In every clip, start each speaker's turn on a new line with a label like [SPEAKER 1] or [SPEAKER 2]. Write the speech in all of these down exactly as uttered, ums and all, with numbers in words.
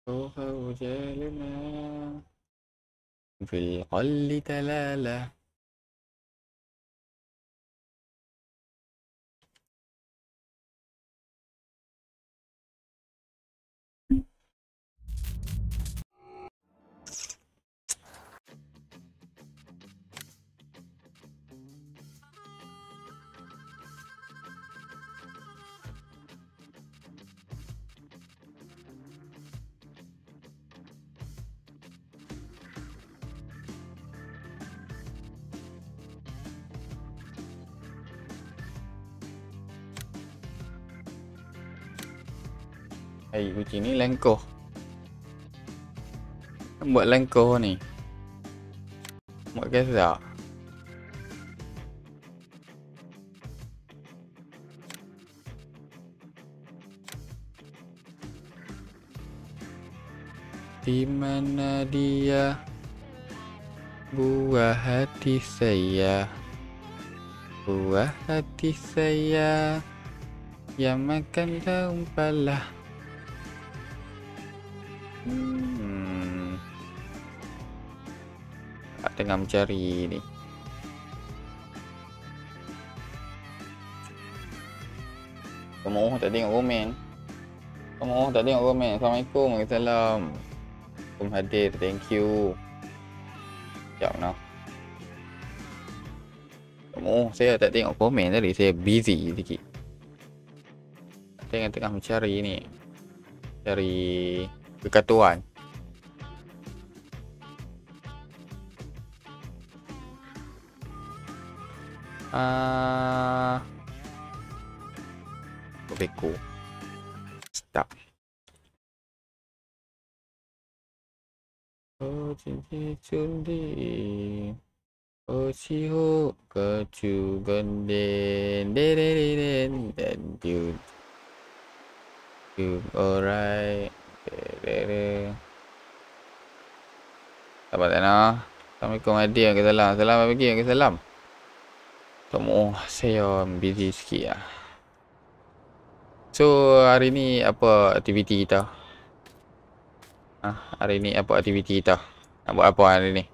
[SPEAKER 1] وجالنا في القل تلالة. Hai, kucing ni langkoh. Buat langkoh ni. Buat gasak. Di mana dia? Buah hati saya. Buah hati saya. Yang makan daun pala. Hmm. Tak tengah mencari ni. Kamu oh, tak tengok komen. Kamu oh, tak tengok komen. Assalamualaikum. Waalaikumsalam. Assalamualaikum hadir. Thank you. Sekejap nak. Kamu oh, saya tak tengok komen tadi. Saya busy sikit. Tengah-tengah mencari ni. Cari kekatuan. Ah, uh, beko. Stop. Oh, cincin cundi. Oh, ciho kecu genden. Deren dan you. You alright. Sahabat Tanah. Assalamualaikum hadir. Waalaikumsalam. Salam pagi. Waalaikumsalam. Kamu saya busy sikit lah. So hari ni apa aktiviti kita? Ha, hari ni apa aktiviti kita? Nak buat apa hari ni?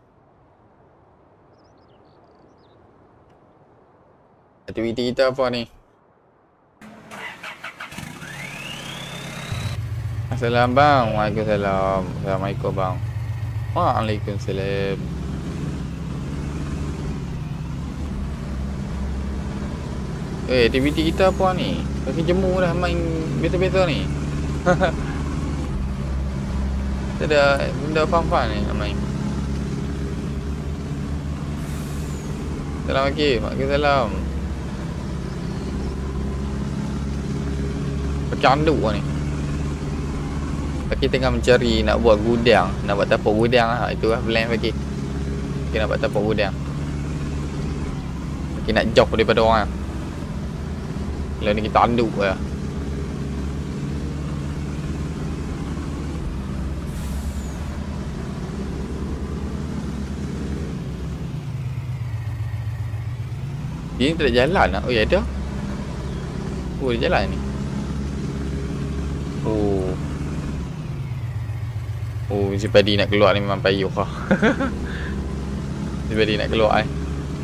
[SPEAKER 1] Aktiviti kita apa ni? Assalamualaikum bang. Waalaikumsalam. Assalamualaikum bang. Waalaikumsalam. Eh, aktiviti kita apa ni? Pakai jemur dah main biasa-biasa ni. Tak ada benda fun-fun ni nak main. Assalamualaikum. Waalaikumsalam. Pakai anduk ni. Pagi tengah mencari nak buat gudang. Nak buat tapak gudang lah. Itu lah plan Pagi. Pagi nak buat tapak gudang. Pagi nak jauh daripada orang. Kalau ni kita anduk lah. Dia ni tak ada jalan lah. Oh ya ada. Oh ada jalan ni. Oh. Oh si padi nak keluar ni memang payuh lah. Si padi nak keluar eh.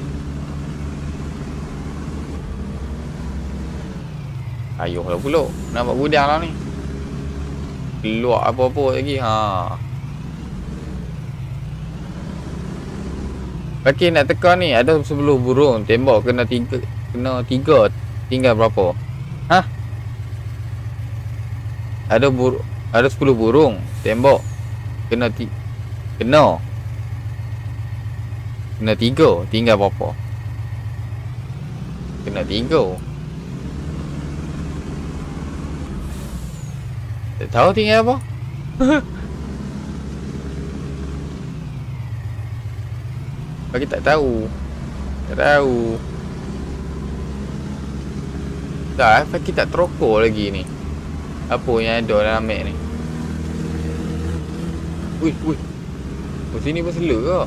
[SPEAKER 1] Ayuh lah pula. Nak buat gudang lah ni. Keluar apa-apa lagi. Ha. Okey nak tekan ni. Ada sepuluh burung. Tembak kena tiga. Kena tiga. Tinggal berapa? Ha? Ada bur ada sepuluh burung. Tembak. Kena ti Kena. Kena tiga. Tinggal berapa? Kena tiga. Tak tahu tinggal apa. Bagi tak tahu. Tak tahu. Tak, Bagi tak terokok lagi ni. Apa yang ada dalam map ni? Ui, ui. Oh, sini pun selur ke?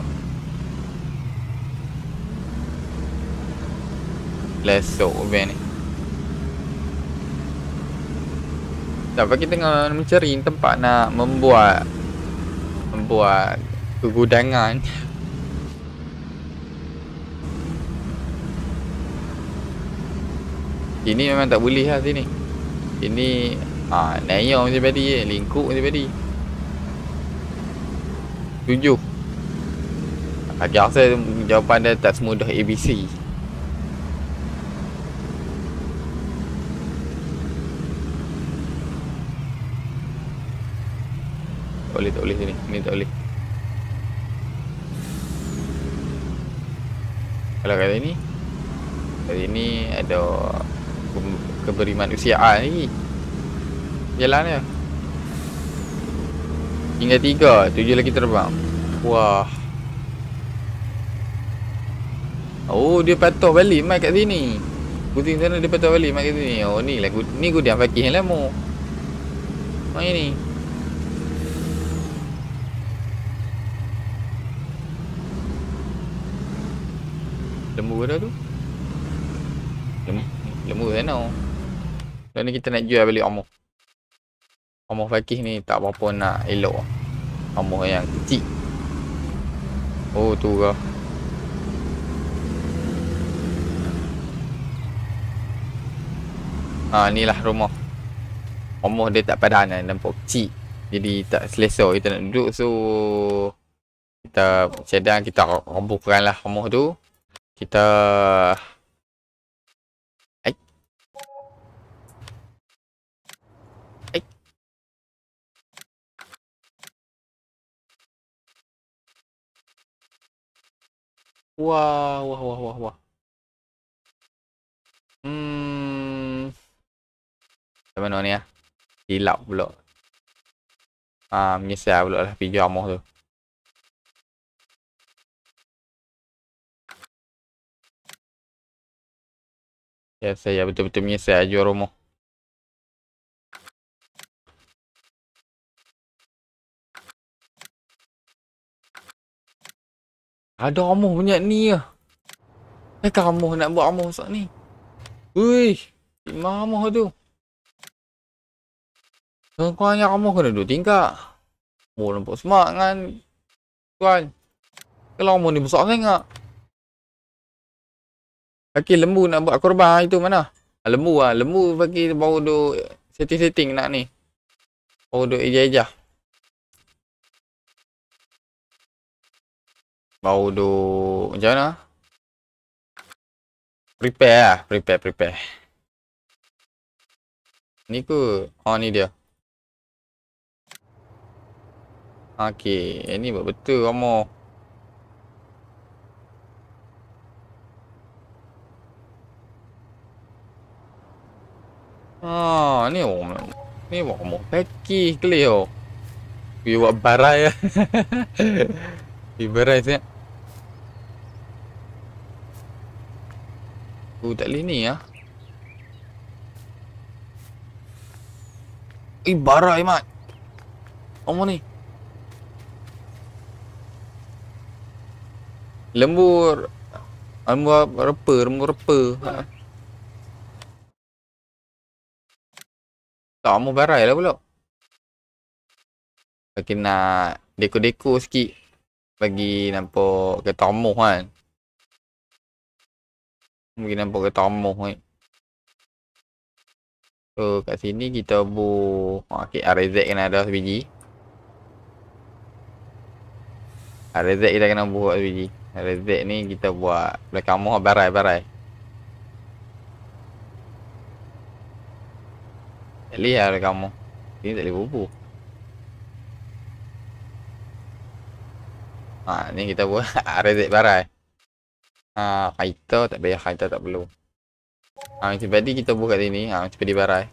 [SPEAKER 1] Lesok van ni. Sebab kita tengah mencari tempat nak membuat membuat kegudangan. Sini memang tak boleh lah sini. Sini ah naya macam tadi je, lingkup macam tadi. Tujuh. Lagi rasa jawapan dia tak semudah A B C. Tak boleh, tak boleh sini. Ni tak boleh. Kalau kata ni, kali ni ada ke- keberimanusiaan lagi. Jalan dia. Tinggal tiga, tujuh lagi terbang. Wah. Oh, dia patah balik mai kat sini. Kucing sana dia patah balik mai kat sini. Oh, ni lah ni gudang fakih yang lama. Mai ni. Lembu dah tu. Lembu, lembu sana. Dan ni kita nak jual balik Omoh. Omoh fakih ni tak apa-apa nak elok. Omoh yang kecil. Oh, tu ke. Ha, ni lah rumah. Omoh dia tak padan kan, nampak kecil. Jadi tak selesa kita nak duduk. So kita sedang kita robohkan lah Omoh tu. Kita Ai. Ai. Wah, wah, wah, wah, wah. Hmm. Macam mana ni ah? Hilap pula. Ah, menyesal pula lah pergi Omoh tu. Ya, saya betul-betul menyesal jual rumah. Ada Omoh punya ni lah. Takkan Omoh nak buat Omoh masak ni. Ui, mana Omoh tu? Kurangnya Omoh kena duduk tingkat. Oh, nampak smart kan tuan. Kalau Omoh ni besar sangat. Okey, lembu nak buat korban itu mana? Ah, lembu ah, lembu bagi baru duk setting-setting nak ni. Baru duk eja-eja. Baru duk macam mana? Prepare lah, prepare, prepare. Ni ke? Oh, ni dia. Okey, ini buat betul Omoh. Ah, ni Omoh. Ni Omoh pekih clear. Dia buat barai lah. Dia barai siap. Oh, tak boleh ni lah. Eh, barai mat. Omoh ni. Lembur. Lembu repa, lembu repa. Ha. Tak, Omoh barai lah pula. Bagi nak deko-deko sikit. Bagi nampak kereta Omoh kan. Bagi nampak kereta Omoh kan. So kat sini kita bu okey, R Z kena ada sebiji. R Z kita kena buat sebiji. R Z ni kita buat belakang Omoh barai-barai. Tak boleh lah belakang Omoh. Ini tak boleh bubuh. Ha, ni kita buat R Z barai. Ha, kaita tak payah, kaita tak perlu. Ha, macam tadi kita buat kat sini. Ha, macam tadi barai.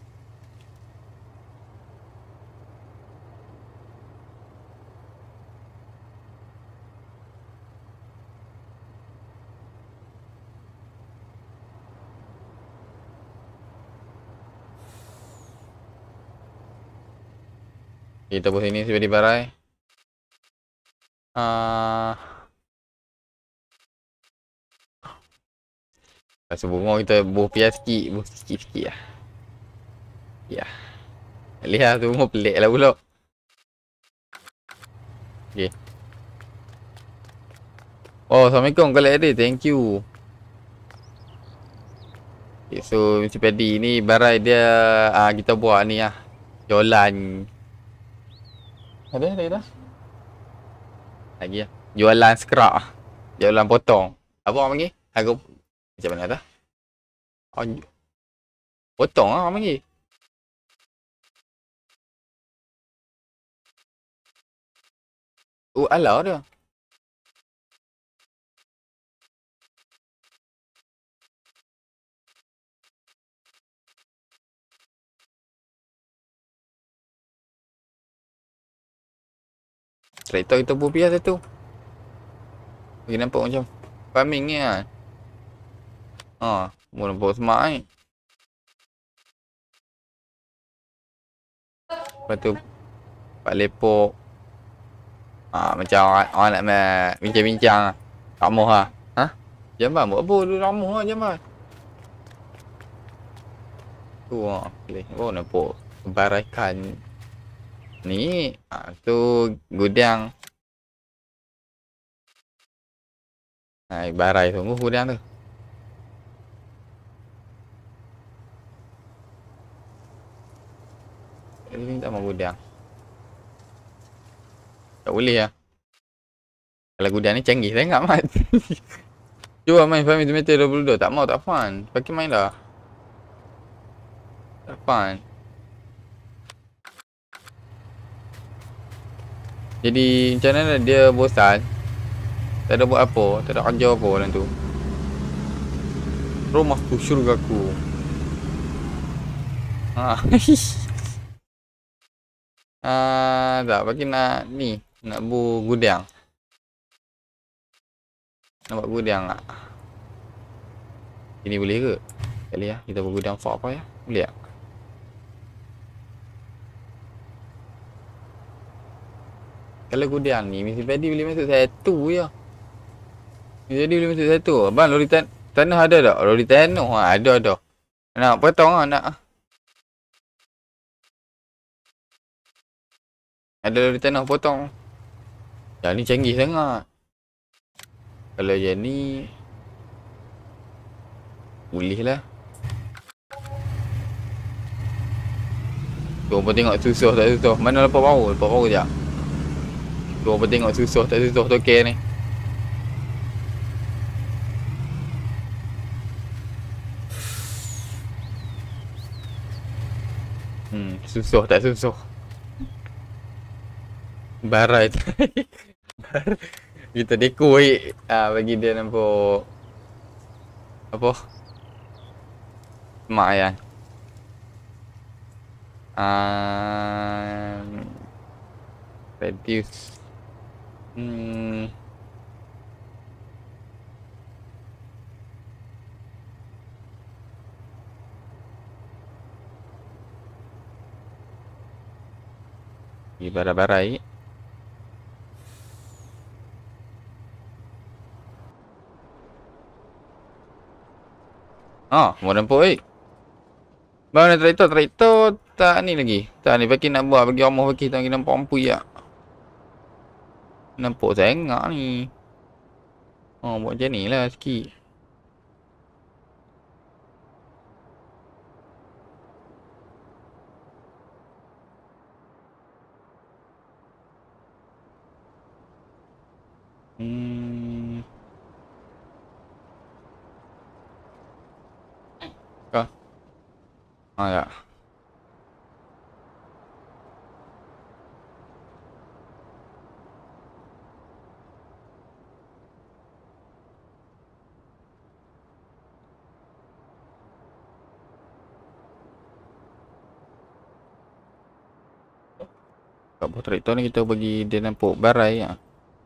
[SPEAKER 1] Kita buat sini seperti barai. Ah. Uh, Sebelum kita buah pias sikit, buah sikit-sikit lah. Ya. Lihat tu semua pelik lah pula. Okay. Oh, Assalamualaikum Khalid Adi. Thank you. Okay, so Mister Paddy ni barai dia uh, kita buat ni lah. Jualan. Ada ada dah. Lagi lah. Jualan skrak. Jualan potong. Apa orang panggil? Aku macam mana dah? Oh, potong lah orang panggil. Oh, alah dia. Kereta kita pun biasa tu. Bagi nampak macam farming ni kan. Haa, mu nampak smart ni. Lepas tu Pak Lepok. Haa, macam orang, orang nak main bincang-bincang lah. Tak mahu lah. Ha? Jamban buat apa tu ramuh lah jamban. Tu lah. Oh nampak barai ikan. Ni, ha, tu gudang. Ha, barai tu, gudang tu. Ini tak mau gudang. Tak boleh lah. Kalau gudang ni canggih sangat mat. Cuba main Farming Tomato dua puluh dua. Tak mau, tak fun. Pakai main dah. Tak fun. Jadi macam mana dia bosan. Tak ada buat apa. Tak ada kerja apa dalam tu. Rumah tu syurgaku. Haa. Ah, tak bagi nak ni, nak bu gudang. Nak buat gudang tak? Ini boleh ke? Kali ya, kita buat gudang for apa ya? Boleh tak? Kalau gudang ni, Mister Paddy boleh masuk satu je. Mister Paddy boleh masuk satu. Abang, lori tan tanah ada tak? Lori tanah ha, ada ada. Nak potong lah, nak. Ada lori tanah potong. Yang ni canggih sangat. Kalau yang ni boleh lah. Tu orang tengok susah tak susah. Mana lepas bau? Lepas bau sekejap. Tu orang tengok susah tak susah tokek ni. Hmm, susah tak susah. Barai tu. Kita dekor ah, bagi dia nampak apa? Mak ya. Um, reduce. Hmm. Barai-barai. Ah, mau nampak eh. Bang nak traktor, traktor tak ni lagi. Tak ni bagi nak buat bagi omah bagi tak nampak ampui ya. Nampak sangat ni. Oh, buat macam ni lah sikit. Hmm. Kah? Ah ya. Kat bawah traktor ni kita bagi dia nampak barai ya.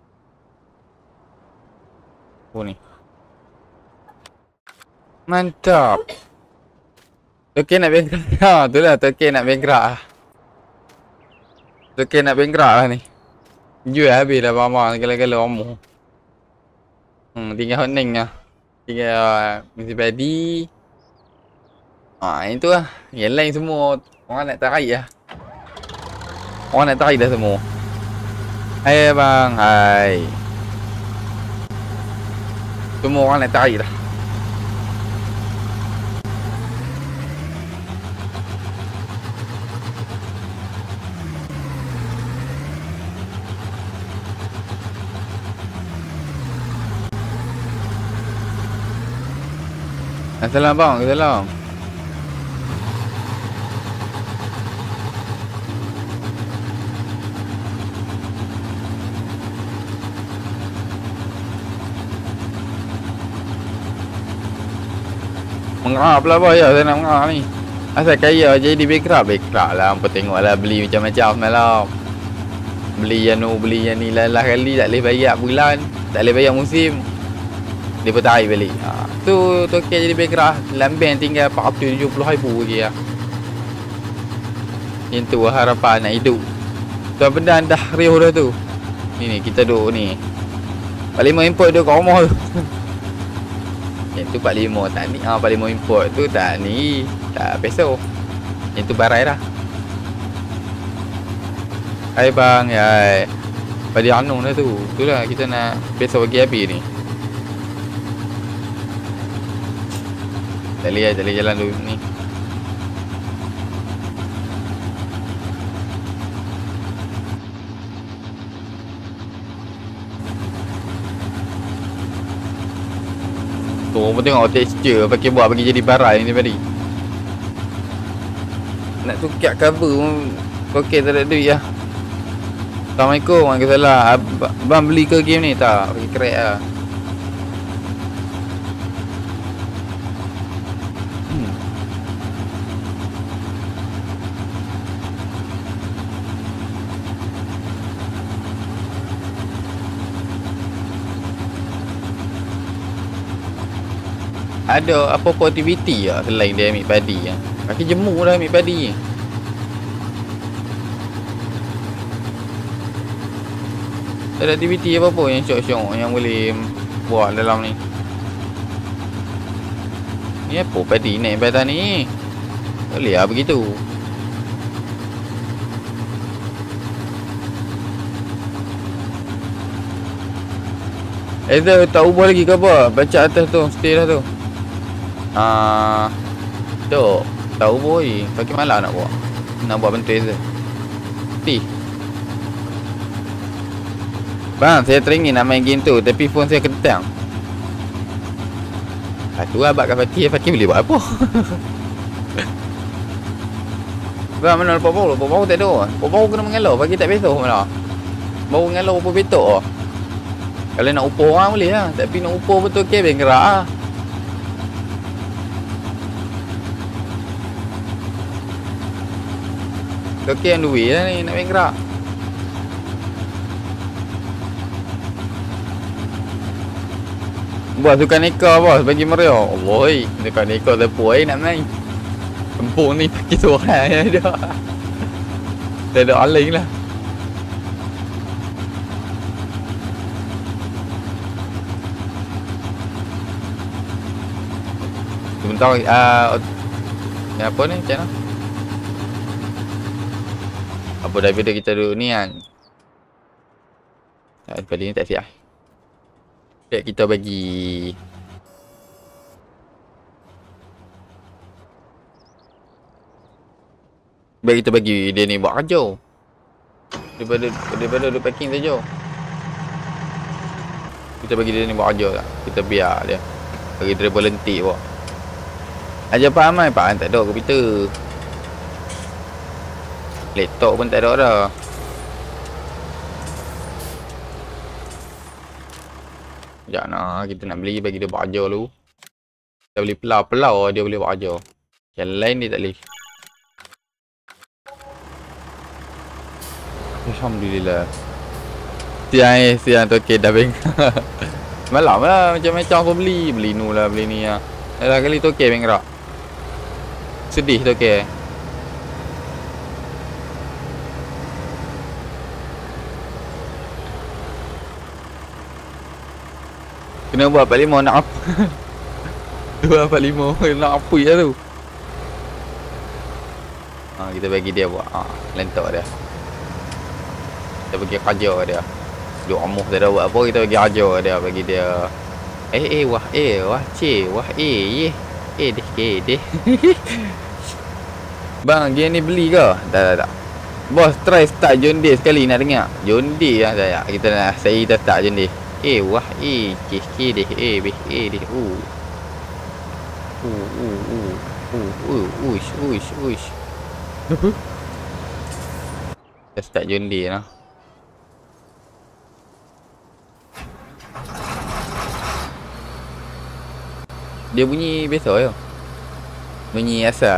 [SPEAKER 1] Oh ni. Mantap. Okey nak bengkrak. Ha, tu lah okey nak bengkrak ah. Okey nak bengkrak lah ni. Jual habis dah mama segala-gala omong. Hmm, tinggal honing lah. Tinggal uh, Mister Paddy. Ah, itu lah. Yang lain semua orang nak tarik lah. Orang nak tarik dah semua. Hai bang, hai. Semua orang nak tarik dah. Assalamualaikum bang, assalamualaikum. Mengarah pula boy, ya saya nak mengarah ni. Asal kaya jadi bankrupt, bankrupt lah. Hampa tengoklah beli macam-macam semalam. Beli yang nu, beli yang ni lalah kali tak boleh bayar bulan, tak boleh bayar musim. Dia pun tarik balik. Ha, tu Tokyo jadi bankrupt. Lambang tinggal empat ratus tujuh puluh ribu je lah. Yang tu harapan nak hidup. Tuan Pendan dah riuh dah tu. Ni ni kita duduk ni. empat puluh lima import tu kat rumah tu. Yang tu empat puluh lima tak ni. Ah, empat puluh lima import tu tak ni. Tak peso. Yang tu barai dah. Hai bang, hai. Pada Anung dah tu. Itulah kita nak peso bagi habis ni. Tak boleh, tak boleh jalan dulu ni. Tu orang pun tengok texture pakai buat bagi jadi barai ni tadi. Nak tukar cover pun okey tak ada duit lah. Assalamualaikum, waalaikumsalam. Abang beli ke game ni? Tak, bagi crack lah. Ada apa-apa aktiviti lah selain dia ambil padi lah. Pakai jemur dah ambil padi. Tak ada aktiviti apa-apa yang syok-syok yang boleh buat dalam ni. Ni apa padi naik badan ni? Boleh lah begitu. Either tak ubah lagi ke apa? Baca atas tu, stay dah tu. Ah, tu tahu boy, pagi malam nak buat. Nak buat bentuk Acer. Ti. Bang, saya teringin nak main game tu tapi phone saya kentang. Ah tu abang kat Fakir, Fakir boleh buat apa? Bang, mana lepas bau? Lepas bau tak ada. Lepas bau kena mengalau, Fakir tak betul malah. Bau mengalau apa betul ah. Kalau nak upo orang boleh lah, tapi nak upo betul kabin gerak ah. Okey yang duit lah ni nak main gerak. Buat sukan neka bos bagi Mario. Allah, sukan neka tepuk ai nak main. Tempung ni pakai seorang je ada. Tak ada aling lah. Sebentar ah uh, yang apa ni macam mana? Apa daripada kita duduk ni kan. Tak, kali ni tak siap. Sekejap kita bagi Baik kita bagi dia ni buat kerja. Daripada daripada duduk packing saja. Kita bagi dia ni buat kerja lah. Kita biar dia. Bagi dia berlentik buat. Ajar Pak Aman, Pak Aman tak ada komputer. Laptop pun tak ada dah. Sekejap nak, kita nak beli bagi dia buat kerja dulu. Kita beli pelau-pelau dia boleh buat kerja. Yang lain dia tak boleh. Alhamdulillah. Siang eh, siang tu okey dah beng. Malam lah macam-macam aku beli. Beli nu lah, beli ni lah. Dah kali tu okey beng gerak. Sedih tu okey. Kena buat empat puluh lima nak apa? Dua empat puluh lima nak apa ya tu? Ha, kita bagi dia buat. Ha, lentok dia. Kita pergi kerja dia. Duk amuh tak ada buat apa, kita pergi kerja dia, bagi dia. Eh eh wah eh wah ce wah eh ye. Eh deh eh deh. Bang, dia ni beli ke? Tak tak tak. Bos try start John Deere sekali nak dengar. John Deere lah saya. Kita nak saya kita start John Deere. Eh wah eh ke ke deh eh beh eh deh. Uh. Uh uh uh. Uh uh uish uish uish. Kita start John Deere lah. Dia bunyi biasa je. Bunyi asal.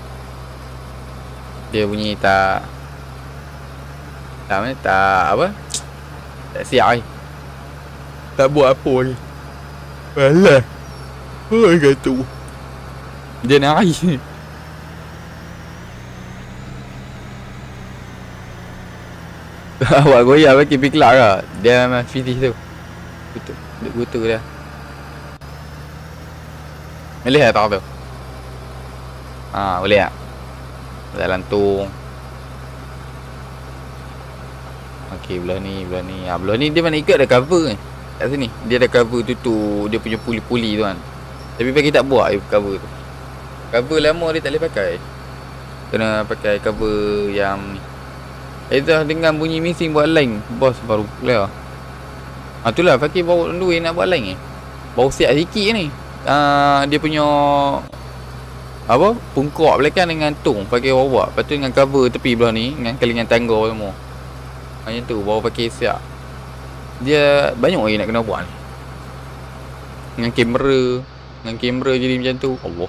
[SPEAKER 1] Dia bunyi tak Tak mana tak apa. Tak siap ni. Tak buat apa ni. Alah. Oh kata. Dia nak air. Awak goyah bagi piklak ke? Dia memang finish tu. Betul. Betul dia. Boleh tak tahu tu? Ah, boleh tak? Dah lantung. Okey, belah ni, belah ni. Ah, belah ni dia mana ikut ada cover ni. Kat sini. Dia ada cover tutup dia punya puli-puli tu kan. Tapi bagi tak buat cover tu. Cover lama dia tak boleh pakai. Kena pakai cover yang ni. Eh dah dengan bunyi mesin buat line. Bos baru clear. Ah itulah Fakir bawa duit nak buat line ni. Baru siap sikit ni. Uh, dia punya apa pungkok belakang dengan tung pakai bawa. Lepas tu dengan cover tepi belah ni dengan kali dengan tangga semua. Macam tu baru pakai siap. Dia banyak lagi nak kena buat ni. Dengan kamera, dengan kamera jadi macam tu. Allah.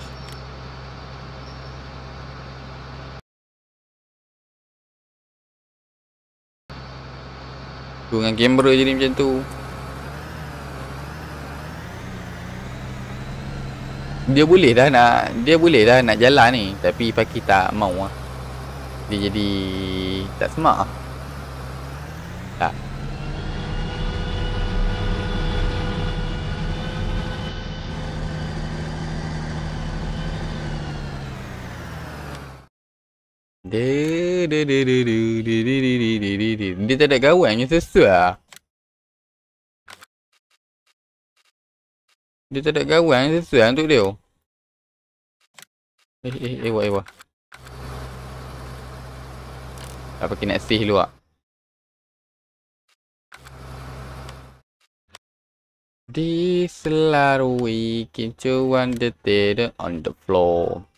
[SPEAKER 1] Tu dengan kamera jadi macam tu. Dia boleh dah nak dia boleh dah nak jalan ni, tapi Fakir tak mau ah. Dia jadi tak smart ah. Tak. Dia dia dia dia dia dia dia tak ada kawan yang sesuai ah. Dia tak ada kawan yang sesuai untuk dia. Eh eh eh wah eh wah. Tak pakai nak save dulu ah. This selalu weekend cuan the dead on the floor.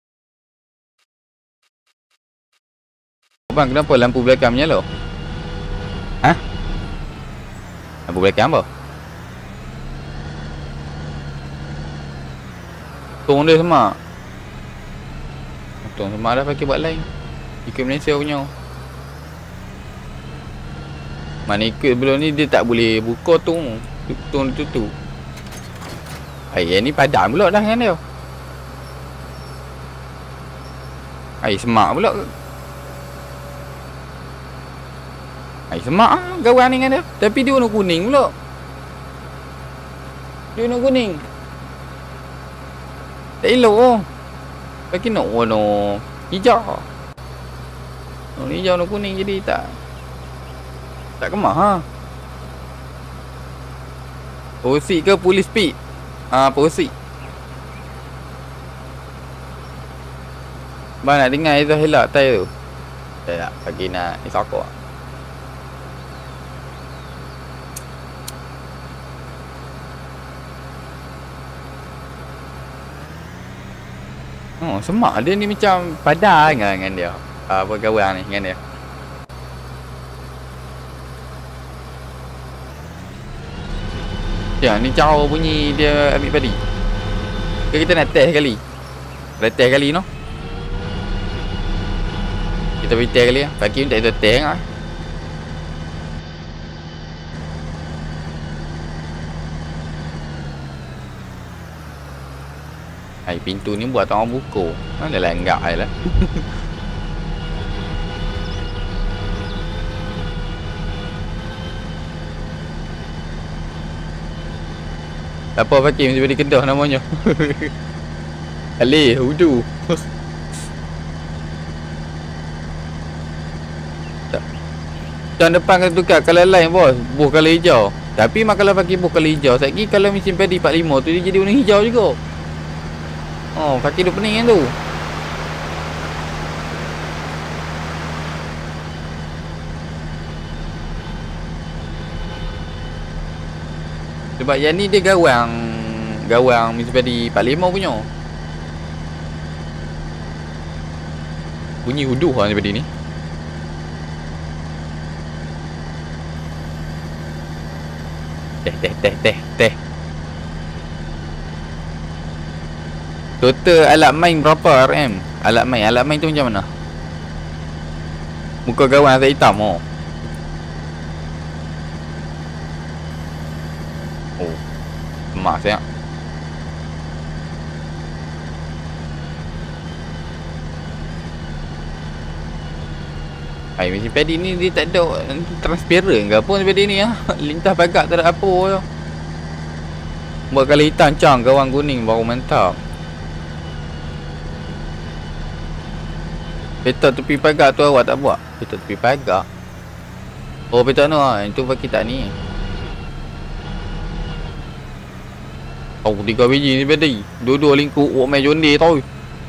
[SPEAKER 1] Bang, kenapa lampu belakang menyala? Hah? Lampu belakang apa? Tong dia semak. Tong semak dah pakai buat lain. Ikut Malaysia punya. Mana ikut belum ni dia tak boleh buka tong. Tong tutup. Ai yang ni padam pula dah dengan dia. Ai semak pula. Ai semak ah kawan ni dengan dia. Tapi dia warna kuning pula. Dia warna kuning. Tak elok oh. Bagi nak warna hijau. Warna hijau warna kuning jadi tak tak kemah ha. Posik ke police speed? Ah posik. Bang nak dengar itu helak tai tu. Tak tak bagi nak ni sokok. Oh, semak dia ni macam padan dengan, dengan dia. Uh, apa kawan ni dengan dia. Ya, ni jauh bunyi dia ambil padi. Okay, kita nak test kali. Kita test kali no. Kita pergi test kali lah. Fakir tak ada test lah. Hai, pintu ni buat tak orang buka. Mana lenggak ai lah. Tak apa Fakir mesti beri Kedah namanya. Ali, hudu. Tak. Tahun depan kena tukar color lain bos. Buh color hijau. Tapi mak kalau pakai buh color hijau, sekali kalau mesin padi empat puluh lima tu dia jadi warna hijau juga. Oh, kaki dia pening kan tu. Sebab yang ni dia gawang Gawang mesin padi empat puluh lima punya. Bunyi huduh lah mesin padi ni. Teh teh teh teh teh. Total alat main berapa R M? Alat main, alat main tu macam mana? Muka gawang warna hitam oh. Oh. Semak saya. Hai, mesin padi ni dia tak ada transparent ke apa mesin padi ni ah. Lintas pagar tak ada apa je. Buat kali hitam cang, gawang kuning baru mantap. Peta tepi pagar tu awak tak buat? Peta tepi pagar. Oh, peta no ah, itu pakai tak ni. Oh, tiga biji ni padi. Dua-dua lingkup buat main jonde tau.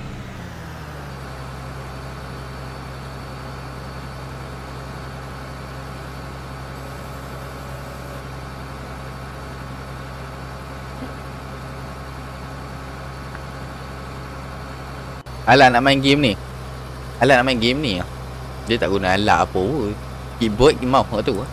[SPEAKER 1] Alah nak main game ni. Alah nak main game ni. Dia tak guna alat apa pun. Keyboard, mouse kat tu.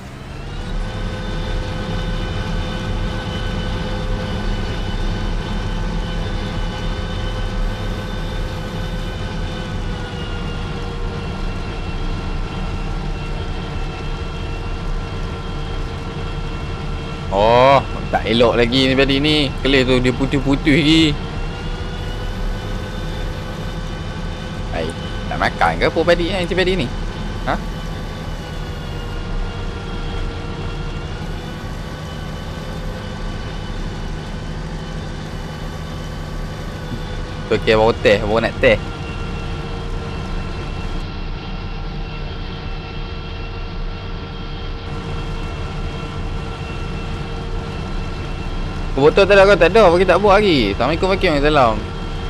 [SPEAKER 1] Oh, tak elok lagi ni tadi ni. Kelis tu dia putih-putih lagi. Hai, nak makan ke apa padi ni, si padi ni? Ha? Tu okey baru teh, baru nak teh. Botol tak ada kau tak ada, bagi tak buat lagi. Assalamualaikum warahmatullahi wabarakatuh.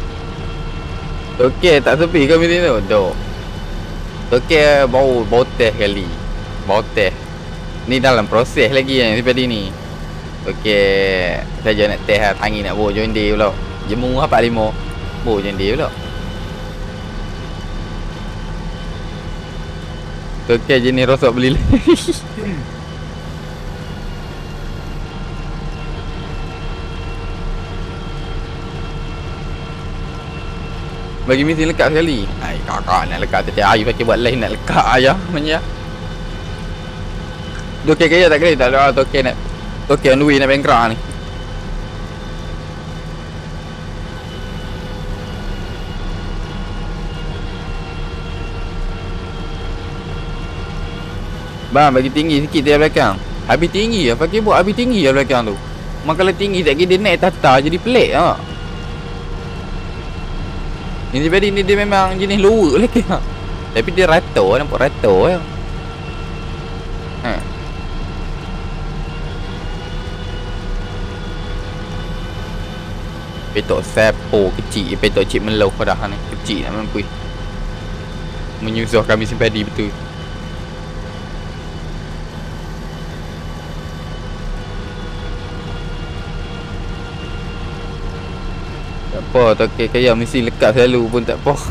[SPEAKER 1] Okey, tak sepi ke meeting tu? Dok. Okey, bau bau teh kali. Bau teh. Ni dalam proses lagi yang seperti ni. Okey, saja nak teh lah, tangi nak bawa join day pula. Jemu apa lima. Bawa join day pula. Okey, jenis rosak beli. Bagi mesin lekat sekali. Hai kakak nak lekat setiap hari pakai buat lain nak lekat aja manja. Okey kaya tak kaya tak ada okey nak. Okey on the way nak bengkrak ni. Bang bagi tinggi sikit dia belakang. Habis tinggi ya pakai buat habis tinggi ya belakang tu. Mak kalau tinggi tak kira dia naik tata jadi pelik ah. Ini body ni dia memang jenis lower lagi ha. Tapi dia rata, nampak rata ya. Ha. Petok sepo kecil, petok cik melau dah ni. Kecil nak mampu. Menyusahkan mesin padi betul. Apa tak okay, kaya mesti lekat selalu pun tak apa.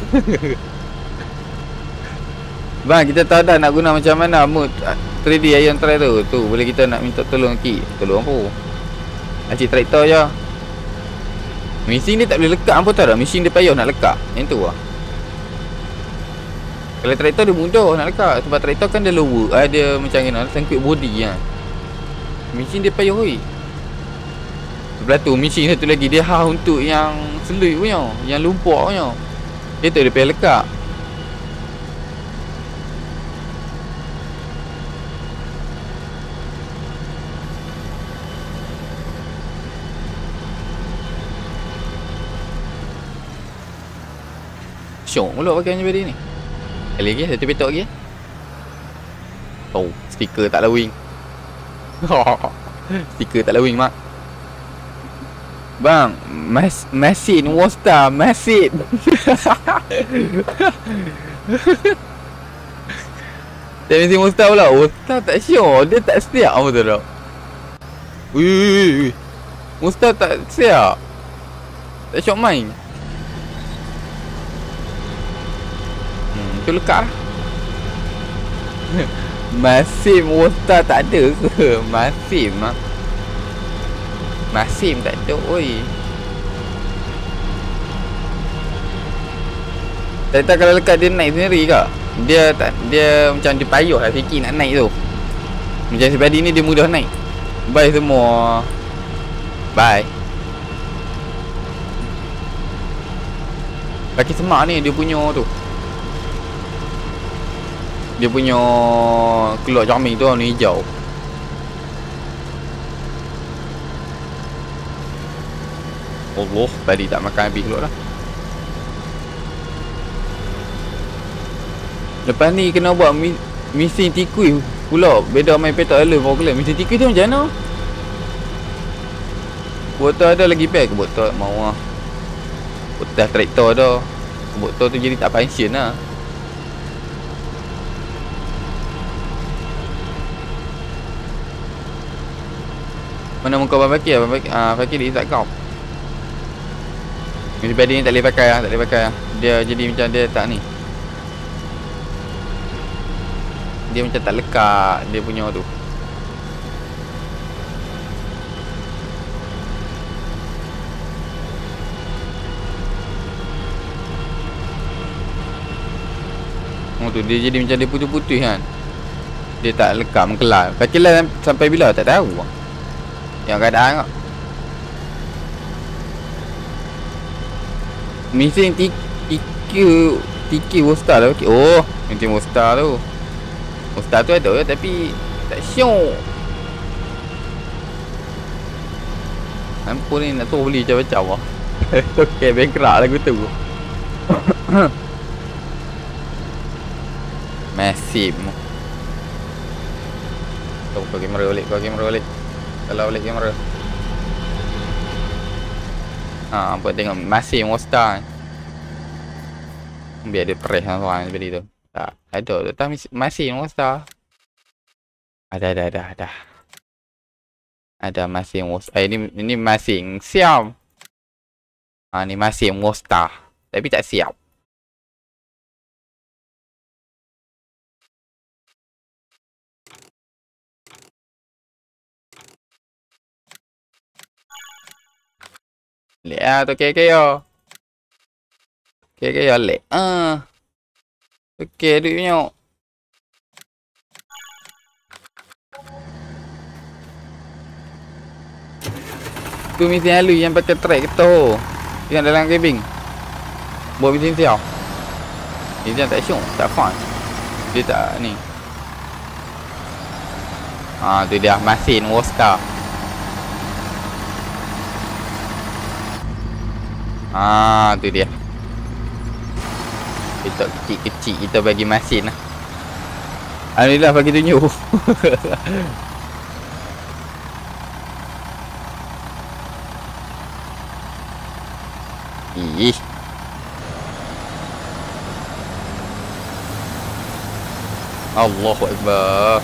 [SPEAKER 1] Bang kita tahu dah nak guna macam mana mood tiga D ayam try tu. Tu boleh kita nak minta tolong Ki. Tolong apa? Acik traktor je. Mesin dia tak boleh lekat apa tahu dah. Mesin dia payah nak lekat. Yang tu lah. Kalau traktor dia mudah nak lekat. Sebab traktor kan dia lower. Ah, dia macam ni sangkut body kan. Mesin dia payah oi. Sebelah tu mesin satu lagi dia khas untuk yang selut punya, yang lumpur punya. Dia tak ada payah lekat. Syok pula pakai macam ni ni. Kali lagi satu petok lagi. Tu, stiker tak lewing. Stiker tak lewing, Mak. Bang, mas mesin Wostar, mesin. Tak mesin Wostar pula. Wostar tak sure, dia tak siap apa tu tak. Ui, ui, ui. Wostar tak siap. Tak syok main. Hmm, tu lekat lah. Masim Wostar tak ada ke? Masim lah. Masim tak ada, oi. Tak tahu kalau lekat dia naik sendiri ke? Dia tak, dia macam dia payuh lah sikit nak naik tu. Macam sebab ni dia mudah naik. Bye semua. Bye. Pakai semak ni dia punya tu. Dia punya keluar cermin tu warna hijau. Allah, tadi tak makan habis keluar lah. Lepas ni kena buat mi mesin tikui pula. Beda main petak alert popular. Mesin tikui tu macam mana? Botol ada lagi pack ke botol? Mau lah. Botol traktor dah. Botol tu jadi tak function lah. Mana muka Abang Fakir? Abang Fakir, ah, Fakir dia tak kau. Mesin padi ni tak boleh pakai lah, tak boleh pakai lah. Dia jadi macam dia tak ni. Dia macam tak lekat dia punya tu. Oh tu dia jadi macam dia putih-putih kan. Dia tak lekat mengkelar. Fakir lah sampai bila tak tahu. Yang keadaan kak. Mesin tiga tiga Wostar lah. Oh, mesin Wostar tu. Wostar tu ada tapi tak syok. Ampun ni nak tahu beli macam-macam lah. Okay, bankrupt lagu tu. Massive. Kau pakai kamera balik, pakai kamera balik. Kalau balik kamera. Ha, buat tengok masih Wostar. Biar dia press lah tuan seperti tu. Tak, ada tu. Tak masih Wostar. Ada, ada, ada, ada. Ada masih Wostar. Eh, ini, ini masih siap. Ha, ni masih Wostar. Tapi tak siap. Lek lah tu kaya kaya. Kaya kaya lek. Ah. Okey duit punya. Tu mesin halus yang pakai track tu. Yang dalam cabin. Buat mesin siap. Dia tak syok, tak fun. Dia tak ni. Ah, tu dia mesin Wostar. Ah, tu dia. Kita kecil-kecil kita bagi mesin lah. Alhamdulillah bagi tunjuk. Ih. Allahu Akbar.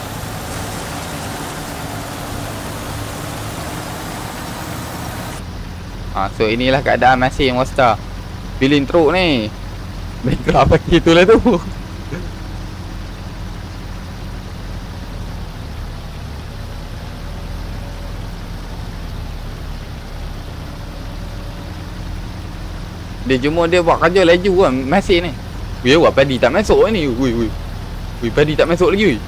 [SPEAKER 1] Ha, so inilah keadaan mesin Wostar. Bilin truk ni. Background pakai tu lah tu. Dia cuma dia buat kerja laju kan mesin ni. Weh, buat padi tak masuk ni. Weh, weh. Weh, padi tak masuk lagi weh.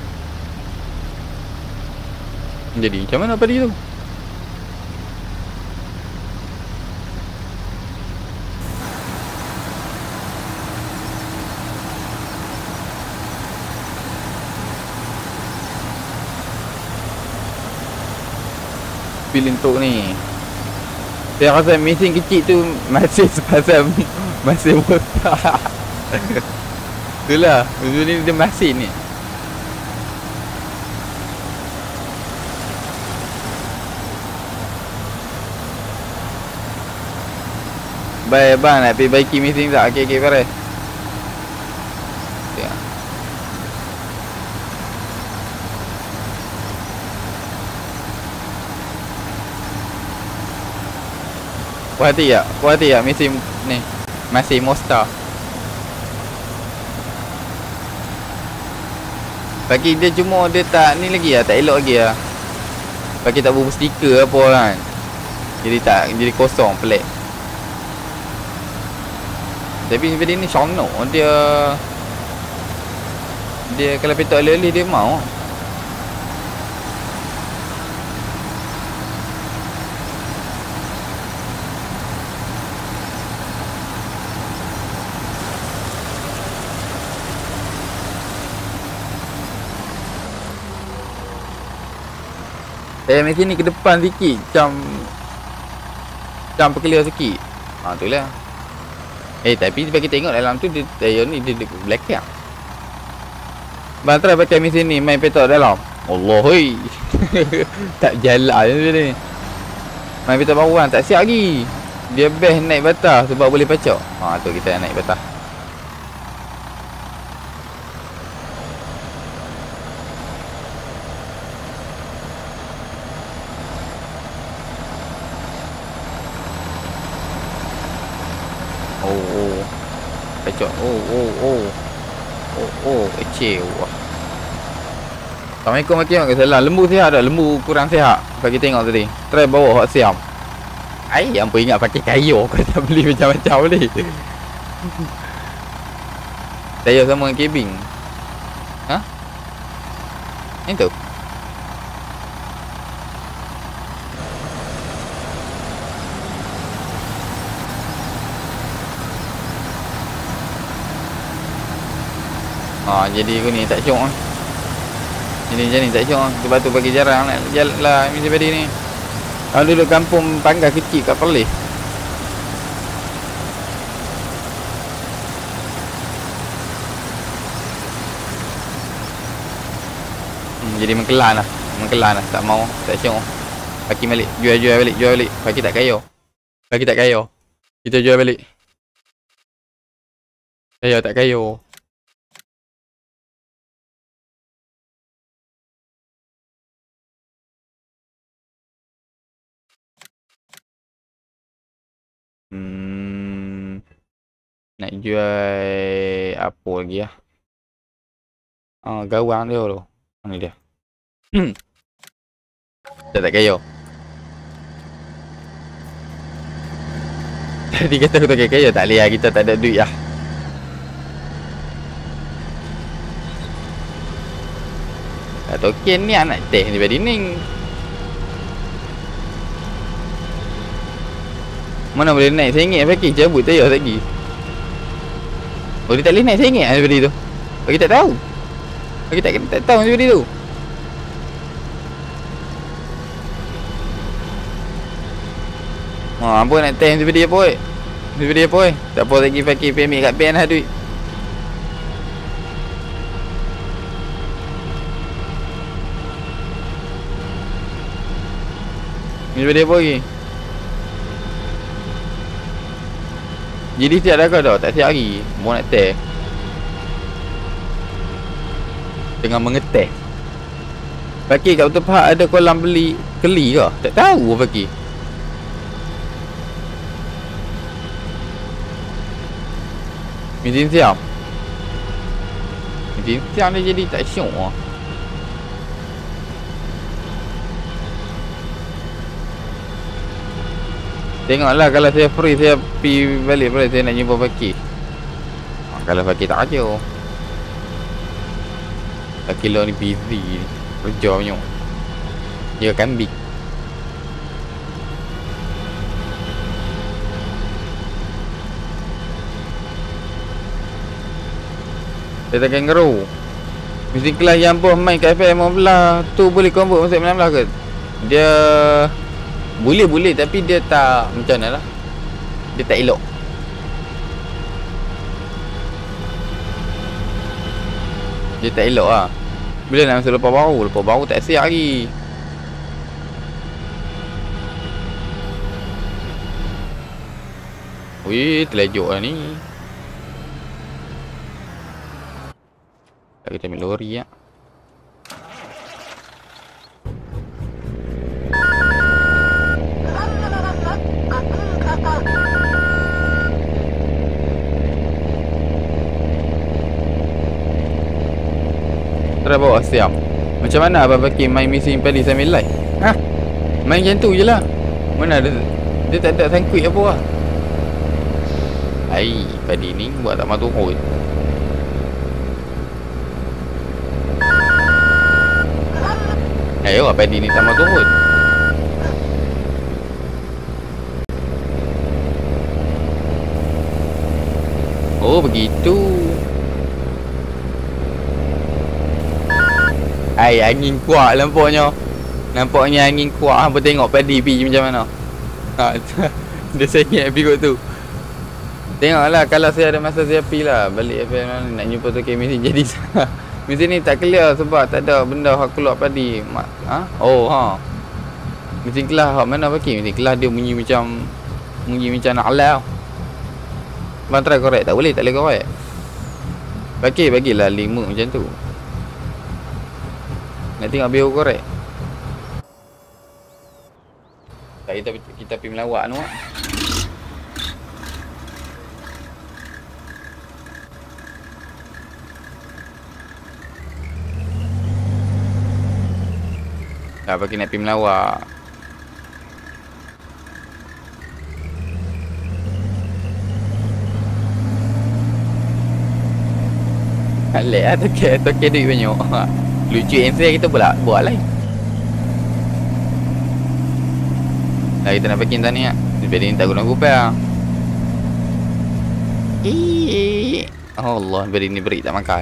[SPEAKER 1] Jadi macam mana padi tu? Pilih untuk ni. Saya rasa mesin kecil tu masih sepasal masih Wostar. Itulah, maksud ni dia mesin ni. Baik bang, nak pergi baiki meeting tak? Okey, okey, beres. Ya. Puas hati tak? Puas hati tak meeting ni? Masih Mostar. Bagi dia cuma dia tak ni lagi lah, tak elok lagi lah. Bagi tak bubuh stiker apa kan. Jadi tak, jadi kosong, pelik. Tapi dia ni sonok, dia dia kalau petok lelih dia mau. Saya mesin ni ke depan sikit, macam macam perkelir sikit. Ha tu lah. Eh tapi bagi tengok dalam tu dia dia ni dia, dia belakang. Bang try pakai mesin ni main petok dalam. Allah oi. Tak jalan dia ni. Main petok bawah tak siap lagi. Dia best naik batas sebab boleh pacak. Ha tu kita naik batas. Pacak. Oh oh oh. Oh oh kecil. Wah. Assalamualaikum Hakim. Salam. Lembu sihat tak? Lembu kurang sihat. Bagi tengok tadi. Try bawa hot siam. Ai yang pun ingat pakai kayu. Kau tak beli macam-macam boleh. Saya sama dengan cabin. Ha? Itu. Ha, jadi aku ni tak syok ah. Jadi macam ni tak syok ah. Sebab tu bagi jarang nak jalan lah misi padi ni. Kalau duduk kampung panggang kecil kat Perlis. Hmm, jadi mengkelan lah. Mengkelan lah. Tak mau. Tak syok. Bagi balik. Jual-jual balik. Jual balik. Bagi tak kaya. Bagi tak kaya. Kita jual balik. Kaya tak kaya. Hmm, nak jual apa lagi lah. Oh, gawang dia tu. Ni dia. Hmm. Kita tak kaya. Tadi kata aku tak kaya, tak boleh lah. Kita tak ada duit lah. Tak token ni anak teh ni pada ni. Mana boleh naik seringgit pakai cabut tayar lagi. Oh dia tak boleh naik seringgit lah daripada tu. Bagi tak tahu. Bagi tak, tak tahu daripada tu. Ha, apa nak test daripada dia boy. Daripada dia boy. Tak apa lagi pakai payment kat pen lah duit. Daripada dia boy lagi. Jadi siap dah kau dah? Tak siap lagi. Mau nak test. Tengah mengetest. Fakir kat Betul Pahak ada kolam beli keli ke? Tak tahu Fakir. Mesin siap. Mesin siap dia jadi tak syok lah. Tengoklah kalau saya free saya pergi balik balik saya nak jumpa Fakir. Ha, kalau Fakir tak aja. Fakir lo ni busy ni. Kerja punya. Dia kambing. Dia tak kangaroo. Mesti kelas yang bos main kat F M lima belas tu boleh convert masuk enam belas ke? Dia boleh boleh tapi dia tak macam mana lah. Dia tak elok. Dia tak elok lah. Bila nak masuk lepas baru, lepas baru tak siap lagi. Wih, terlejut lah ni. Kita ambil lori ya. Terus bawa siap. Macam mana Abang Fakir main misi Imperi sambil live? Ha? Main macam tu je lah. Mana ada, dia tak ada sangkut apa lah. Hai, padi ni buat tak mahu turun. Ayo, padi ni tak mahu turun. Oh, begitu. Hai, angin kuat nampaknya. Nampaknya angin kuat. Hampa tengok padi pi macam mana. Ha, dia sengit pi kot tu. Tengoklah kalau saya ada masa saya pi lah. Balik F M nak jumpa tu ke misi jadi. Misi ni tak clear sebab tak ada benda hak keluar padi. Ha? Oh, ha. Misi kelas hak mana Fakir? Misi kelas dia bunyi macam bunyi macam nak halal. Bang try korek tak boleh, tak boleh korek. Fakir bagilah lima macam tu. Nak tengok biar korek. Tak, kita kita pergi melawak tu. Tak bagi nak pergi melawak. Alek lah toke, toke duit banyak. Lucu M C kita pula buat lain. Nah, kita nak pergi tani ah. Sebab ni tak guna kupel ah. Eh. Allah, beri ni beri tak makan.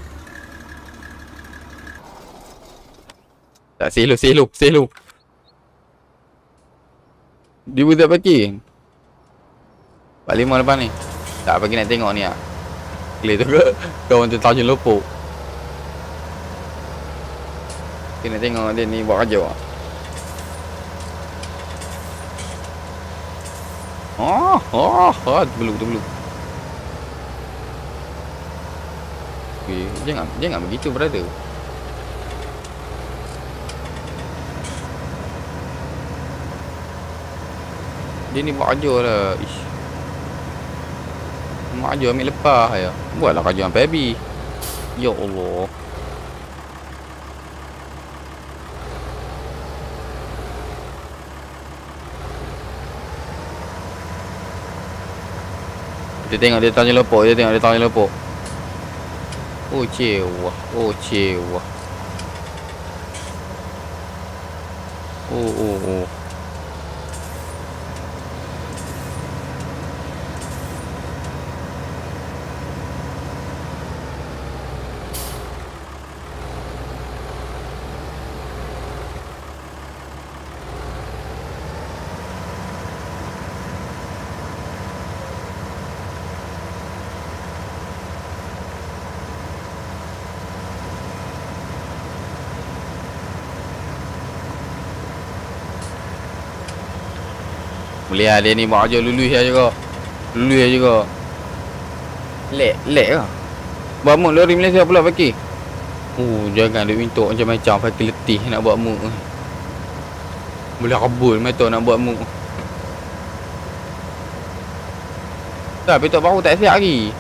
[SPEAKER 1] Tak selo, selo, selo. Dia pun tak pergi. Pak lima lepas ni. Tak pergi nak tengok ni ah. Clear tu ke? Kawan tu tajun lopok. Kita nak tengok dia ni buat kerja. Oh, oh, oh, terbeluk, terbeluk. Okay, jangan, jangan begitu brother. Dia ni buat kerja lah. Ish. Buat kerja ambil lepas ya. Buatlah kerja sampai habis. Ya Allah. Dia tengok dia tanya lepok, dia tengok dia tanya lepok. Oh cewa, oh cewa. Oh oh oh. Boleh lah dia ni buat kerja lulus lah juga. Lulus lah juga. Lek, lek lah. Buat mood lori Malaysia pula Fakir. Oh, jangan dia minta macam-macam Fakir letih nak buat mood. Boleh kabul mata nak buat mood. Tak, betul baru tak siap lagi.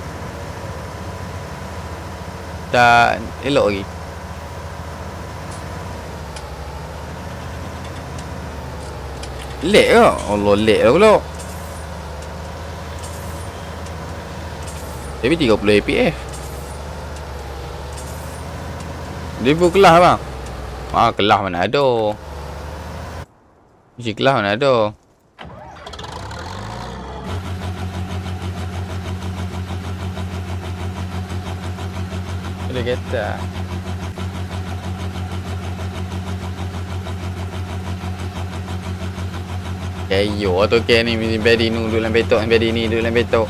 [SPEAKER 1] Tak elok lagi. Lek ke? Allah, lek lah pula. Tapi tiga puluh A P S. Dia pun kelas bang. Ah, kelas mana ada. Mesti kelas mana ada. Boleh kata. Kayo tu ke ni mesti beri nu duduk dalam betok, beri ni duduk dalam betok.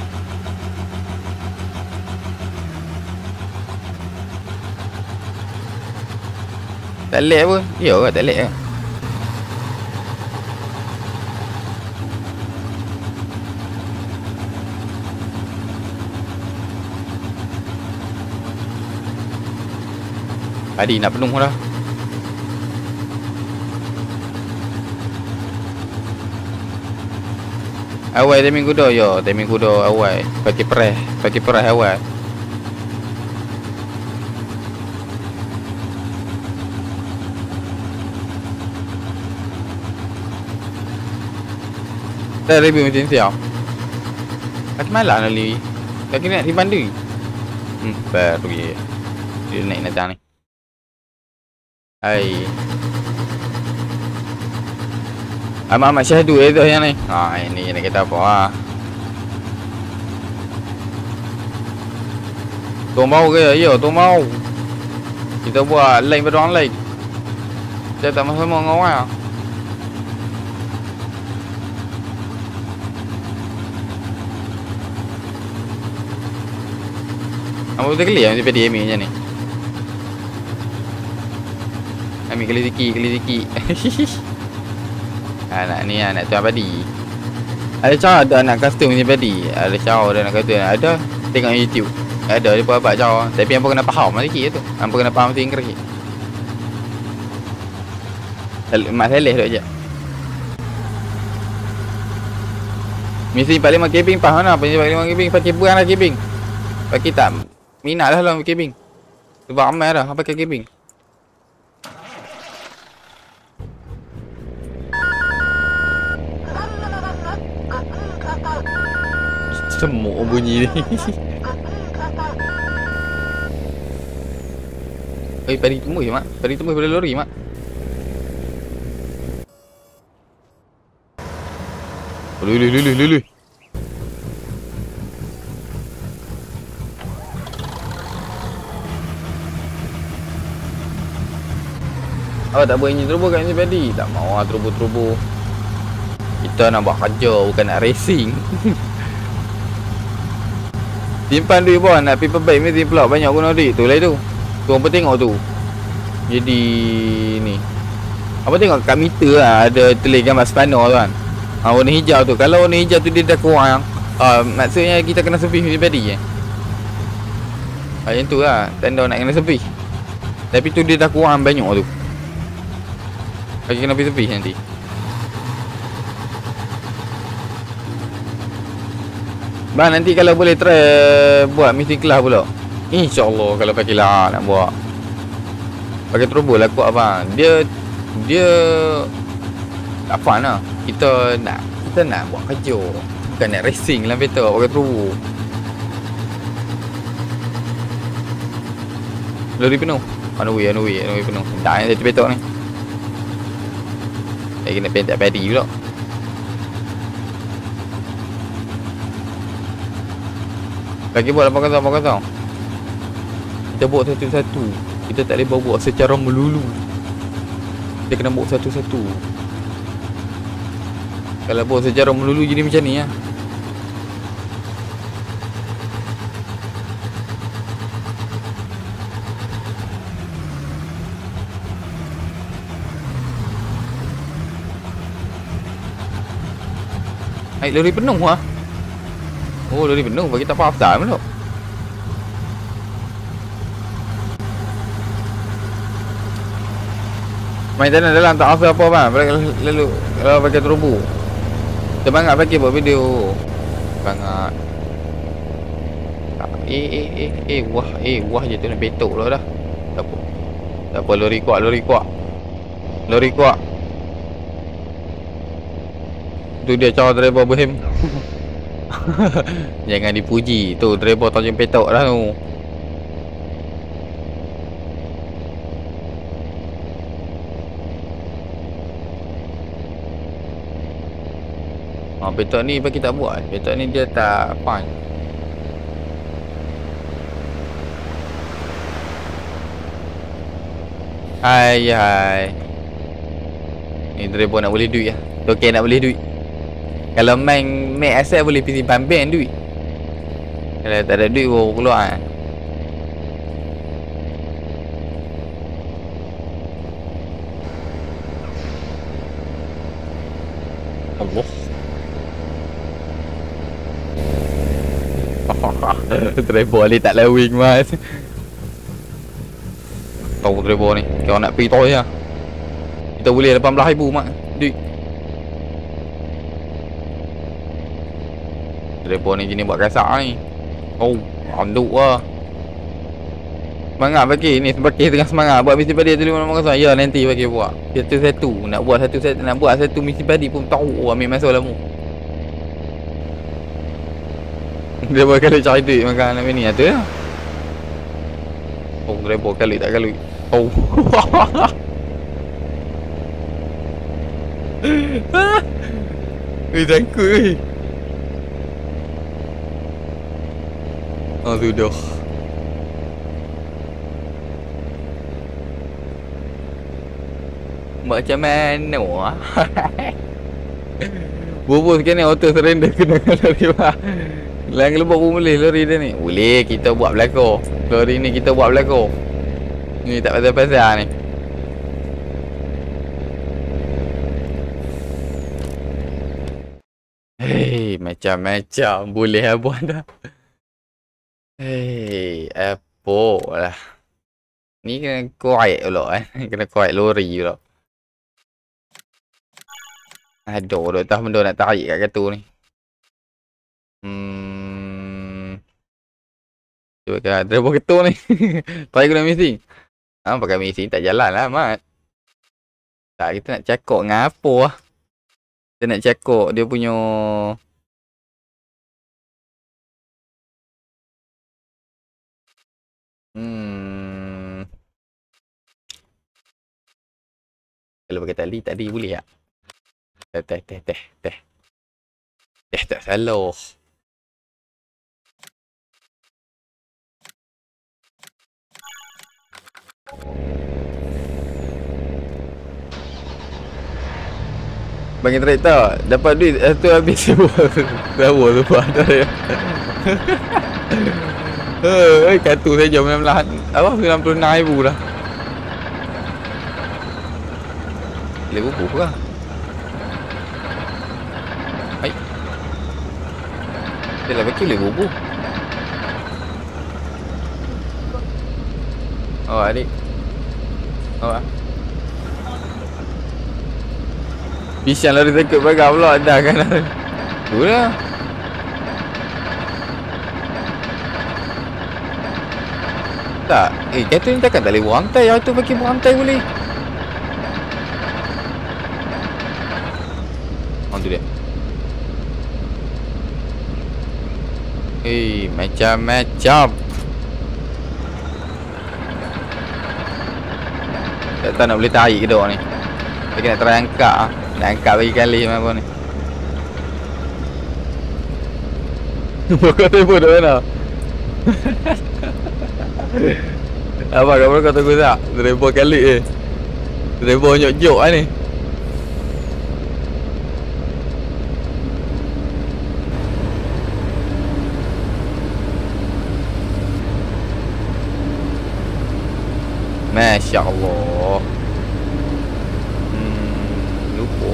[SPEAKER 1] Tak lek pun. Ya ke tak lek ke? Padi nak penuh dah. Awal timing kuda yo, timing kuda awal. Pakai press, pakai press awal. Dah review mesin siap. Macam mana nak li? Tak kena nak dibandu. Hmm, baru ye. Dia naik nak ni. Hai. Amat-amat syahdu eh tu yang ni. Ha, ini yang nak kata apa ah. Tu mau ke? Ya, tu mau. Kita buat lain pada orang lain. Kita tak sama-sama dengan orang. Apa betul kali ya mesti Amy macam ni. Amy kali sikit, kali sikit. Ha, nak ni lah, nak tuan padi. Ada cara ada nak custom ni padi. Ada cara ada nak kata ada tengok YouTube. Ada dia buat cara. Tapi hampa kena faham sikit tu. Hampa kena faham sikit Inggeris. Mak seleh tu aja. Mesti empat puluh lima cabin faham lah. Empat puluh lima cabin pakai buang lah cabin. Pakai tak minat lah lah cabin. Sebab ramai dah pakai cabin. Semua bunyi ni. Eh, padi tembus je mak. Padi tembus pada lori mak. Lulu lulu lulu. Oh, tak boleh enjin turbo kat sini padi. Tak mau lah turbo-turbo. Kita nak buat kerja, bukan nak racing. Simpan duit pun nak paper bag mesti pula banyak guna duit tu lah tu. Tu apa tengok tu. Jadi ni. Apa tengok kat meter lah ada tulis gambar spano tu kan. Ha, warna hijau tu. Kalau warna hijau tu dia dah kurang. Ha, maksudnya kita kena servis mesin padi je. Ha, yang tu lah. Tanda nak kena servis. Tapi tu dia dah kurang banyak tu. Bagi kena pergi servis nanti. Bang, nanti kalau boleh try buat mesin kelas pula. InsyaAllah kalau pakai lah nak buat. Pakai turbo lah kuat abang. Dia Dia tak fun lah. Kita nak Kita nak buat kerja. Bukan nak racing lah betul pakai turbo. Lori penuh. On the way, on the way, on the way penuh. Dah yang satu betok ni. Saya kena pentak padi pula. Lagi buat apa kata, apa kata. Kita buat satu-satu. Kita tak boleh bawa secara melulu. Kita kena buat satu-satu. Kalau buat secara melulu jadi macam ni lah. Naik lori penuh lah. Oh, lori penuh bagi tak apa after pula. Main tanah dalam tak after apa bang. Lalu kalau pakai turbo. Kita bangat pakai buat video. Bangat. Eh eh eh eh wah eh wah je tu nak betok pula dah. Tak apa. Tak apa, lori kuat, lori kuat. Lori kuat. Tu dia cara driver bohem. Jangan dipuji. Tu driver Tanjung Petok dah tu. Ha, Petok ni bagi tak buat. Petok ni dia tak fun. Hai hai. Ni driver nak boleh duit lah. Okey nak boleh duit. Kalau main make asset boleh pergi pambang duit. Kalau tak ada duit baru keluar. Allah. Driver ni tak lawing mas. Tahu driver ni. Kalau nak pergi toy lah. Kita boleh lapan belas ribu mak. Duit. Driver ni jenis buat kasak ni. Oh, anduk lah. Semangat bagi ni, bagi tengah semangat buat misi padi tu lima nombor kosong. Ya nanti bagi buat. Satu-satu nak buat satu set nak buat satu misi padi pun tahu oh, ambil masa lama. Dia buat kalau cari duit makan nak ni ada. Oh, driver kali tak kali. Oh. Eh, takut eh. Oh, sudah. Macam mana ah? Bubur sekarang ni auto surrender kena lari bawah. Lang lebok pun boleh lari dia ni. Boleh kita buat belakang. Lari ni kita buat belakang. Ni tak pasal-pasal ni. Hei, macam-macam boleh buat dah. Hei, apa lah. Ni kena kuat pula eh. Kena kuat lori pula. Aduh, dah tahu benda nak tarik kat kartu ni. Hmm. Cuba kan, driver kartu ni. Pakai guna missing. Ha, pakai missing tak jalan lah, Mat. Tak, kita nak cakap dengan apa lah. Kita nak cakap dia punya... Hmm. Kalau pakai tali, tadi boleh tak? Teh, teh, teh, teh, teh. Teh tak salah. Bagi traktor, dapat duit satu habis semua. Tahu lupa dah. Eh, kartu saja sembilan belas apa sembilan puluh enam ribu dah. Boleh bubuh ke? Hai. Dia lah bagi boleh bubuh. Oh, adik. Oh. Bishan lari takut bagai pula dah kan. Tu lah. Tak. Eh, kereta ni takkan tak boleh berantai. Yang tu bagi berantai boleh. Oh, tu dia. Eh, macam-macam. Tak tahu nak boleh tarik ke tak ni. Dia nak try angkat lah. Nak angkat bagi kali apa ni. Kau tempoh dah mana? Apa kau kau tunggu tak? Tempoh kali eh. Tempoh nyok-nyok lah ni. Masya Allah. Hmm, lupa.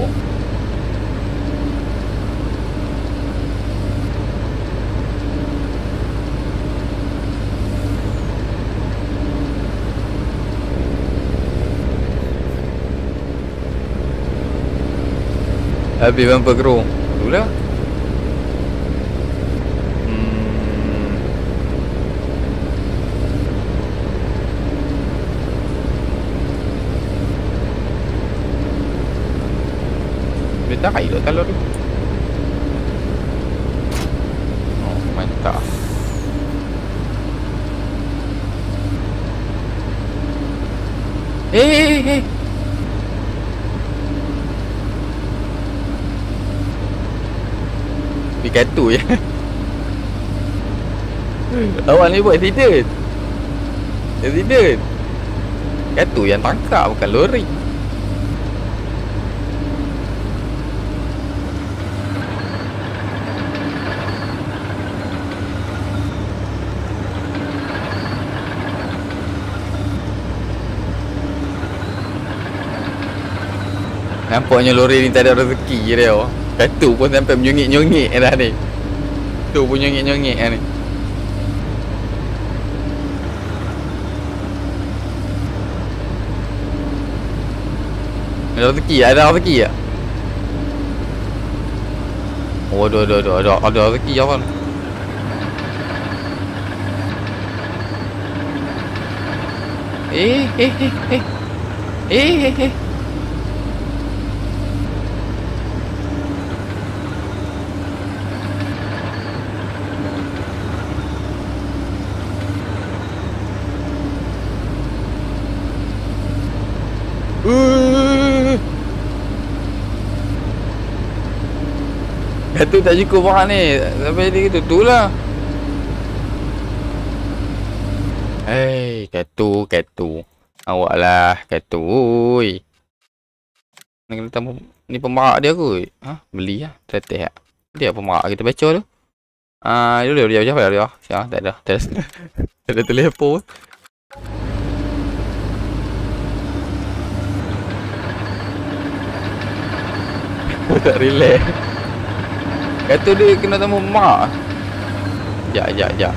[SPEAKER 1] Habis bumper kru. Itulah. Dia tarik tak telur tu. Oh, mantap. Eh, eh, eh. Di kartu je. Awak ni buat accident. Accident. Kartu yang tangkap bukan lori. Nampaknya lori ni tak ada rezeki dia. Kartu pun sampai menyongik-nyongik dah ni. Tu pun nyongik-nyongik dah ni. Ada rezeki, ada rezeki tak? Oh, ada, ada, ada, ada, ada rezeki apa? Eh, eh, eh, eh. Eh, eh, eh. Uh. Itu tak cukup orang ni. Sampai dia gitu tu lah. Hei, katu, katu. Awak lah, katu. Oi. Nak kena tambah ni pemarak dia kot. Ha, beli lah. Tetes tak. Dia pemarak kita baca tu. Ah, uh, dia dia dia apa dia? Siap, tak ada. Tak ada. Tak ada telefon. Tak relax. Kata dia kena tambah mak. Sekejap, sekejap, sekejap.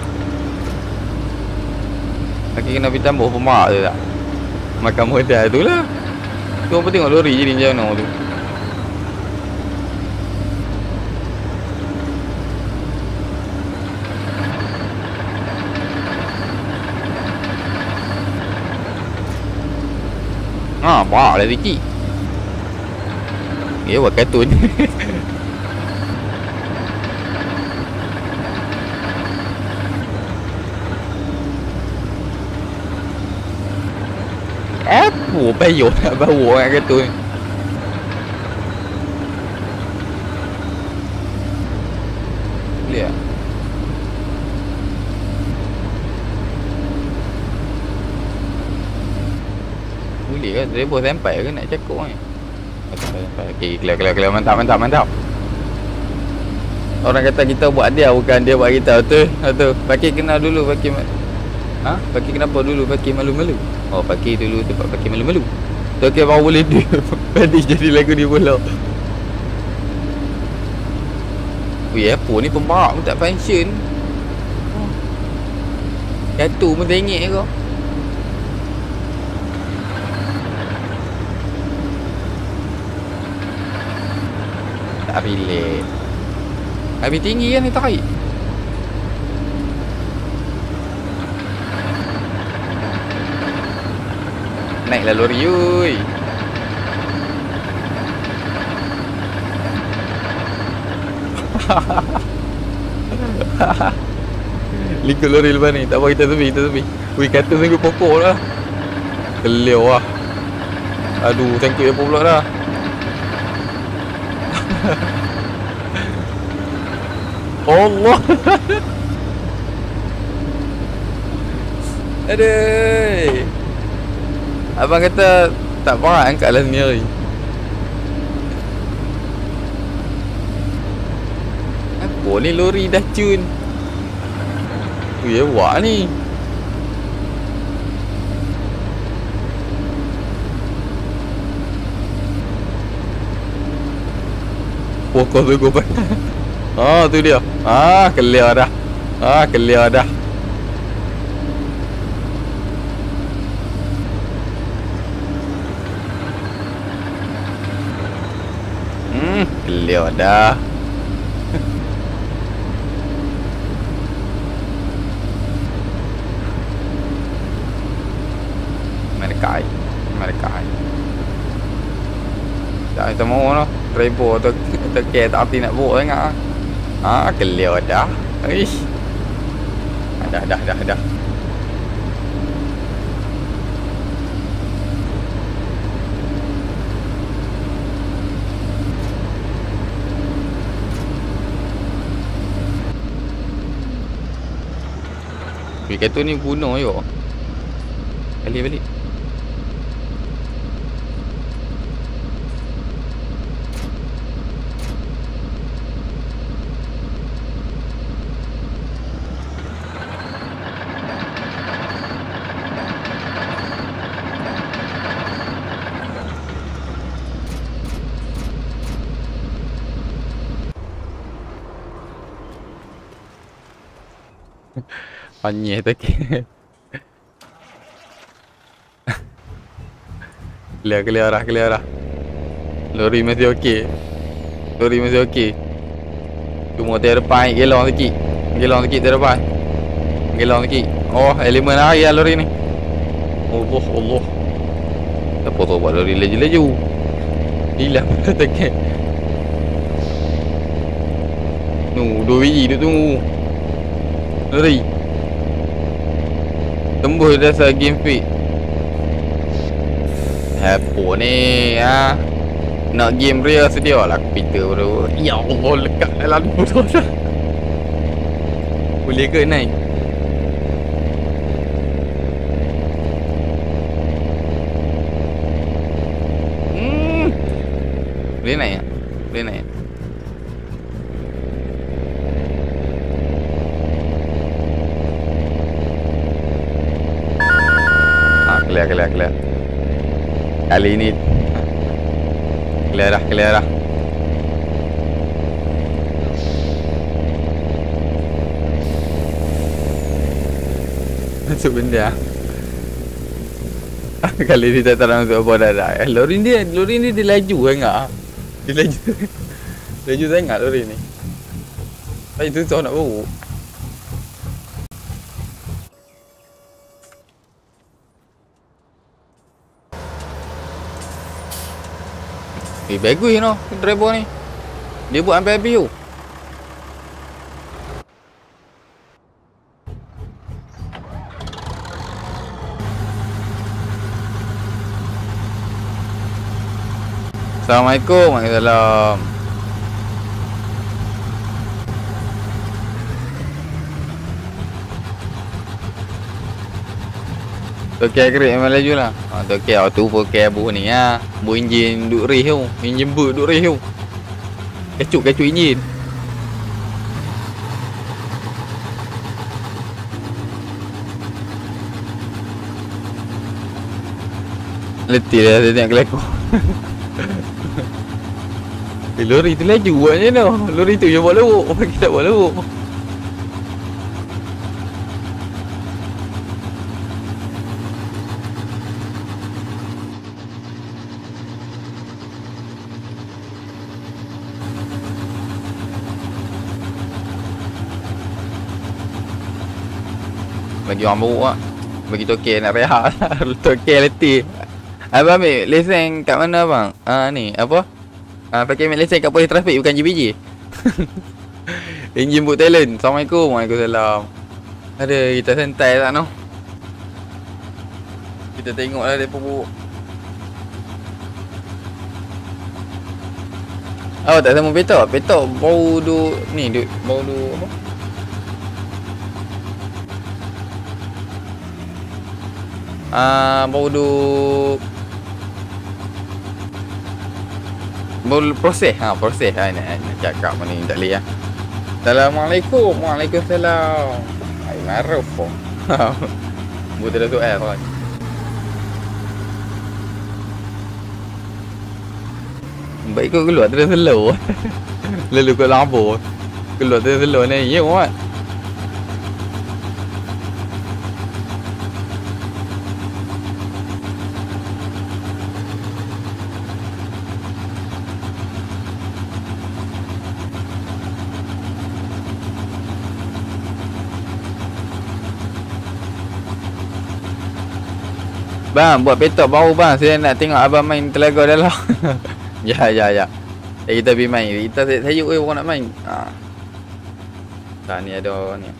[SPEAKER 1] Lagi kena pergi tambah pemak tu tak? Makan modal tu lah. Tu apa tengok lori jadi macam mana tu. Ha, mak lah sikit. Dia buat kartun. Apa payah nak bawa orang kartun. Lihat. Boleh kan? Dia boleh sampai ke nak cakap ni? Okay, clear, clear, clear. Mantap, mantap, mantap. Orang kata kita buat dia, bukan dia buat kita. Betul? Betul. Pakir kenal dulu, Pakir. Ha? Pakir kenapa dulu Pakir malu-malu? Oh, Pakir dulu tempat Pakir malu-malu. Tu okay, baru boleh dia. Padis jadi lagu ni pula. Weh, apa ni pemarak pun tak function. Jatuh pun tengik kau. Tak relate. Habis tinggi kan ni tarik. Naiklah lori oi. Likut lori lepas ni. Tak apa, kita tepi, kita tepi. Wih, kata sangkut pokok lah. Keliau lah. Aduh, sangkut apa pula dah. Allah. Aduh. Abang kata tak parah angkatlah sendiri. Apa ni lori dah cun. Weh, awak ni. Pokok tu gue pandang. Oh, tu dia. Ah, clear dah. Ah, clear dah. Hmm, clear dah. Mereka, mereka. Tak kita mau lah. Driver tu kita care tak hati nak bawa sangat ah. Ah, clear dah. Ish. Dah dah dah dah. Weh, kata ni guna yo. Balik balik. Panyih tu ke. Clear, clear dah, clear dah. Lori masih okey. Lori masih okey. Cuma tiada depan gelong sikit. Gelong sikit tiada depan. Gelong sikit. Oh, elemen lari lah lori ni. Allah, Allah. Siapa tahu buat lori laju-laju. Hilang tekan. Nu, dua biji duk tunggu. Lori. Tembus dasar game fake. Apa ni ha? Nak game real sedia lah komputer baru. Ya Allah, lekat dalam motor dah. Boleh ke naik? Hmm. Boleh naik tak? Boleh naik. Ah, clear, clear, clear. Kali ni clear dah, clear dah. Masuk benda. Kali ni tak tahu masuk apa dah dah. Lori ni, lori ni dia laju sangat. Dia laju. Laju sangat lori ni. Tapi tu susah nak bawa. Eh, bagus you know, driver ni. Dia buat sampai habis tu. Assalamualaikum. Waalaikumsalam. Tokek kerek memang laju lah. Ha, tokek auto pokek abu ni ha. Bu enjin duk race tu. Enjin boot duk race tu. Kacuk-kacuk enjin. Letih dah saya tengok kelakon. Eh, lori tu laju buatnya tu. Lori tu yang buat lewuk. Kita buat lewuk. Bagi orang baru lah. Bagi tokek nak rehat. Tokek letih. Abang ambil lesen kat mana bang? Ah ni apa? Ah pakai ambil lesen kat polis trafik bukan J P J. Engine boot talent. Assalamualaikum. Waalaikumsalam. Ada kita santai tak noh? Kita tengoklah depa buruk. Oh tak sama petok. Petok bau du ni du bau du apa? Ah bau du bau proses. Ha proses. Ha nak cakap mana ni tak boleh ah. Assalamualaikum. Waalaikumsalam. Ai maruf. Buat dah soal kan. Baik kau keluar terus slow. Lalu kau lampu. Keluar terus slow ni. Ya kan. Bang, buat petok baru bang. Saya nak tengok abang main Telaga dalam. Ya, ya, ya. Eh, kita pergi main. Kita saya oi orang nak main. Ha. Tak ni ada ni.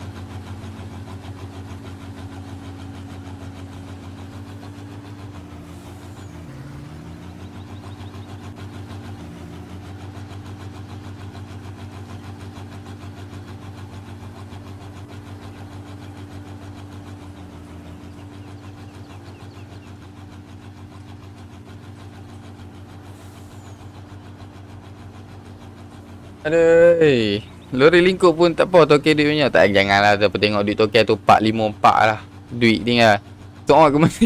[SPEAKER 1] Aduh, lori lingkup pun tak apa tokek duit punya. Tak, janganlah tu tengok duit tokek tu empat lima empat lah. Duit tinggal. Soal ke mana?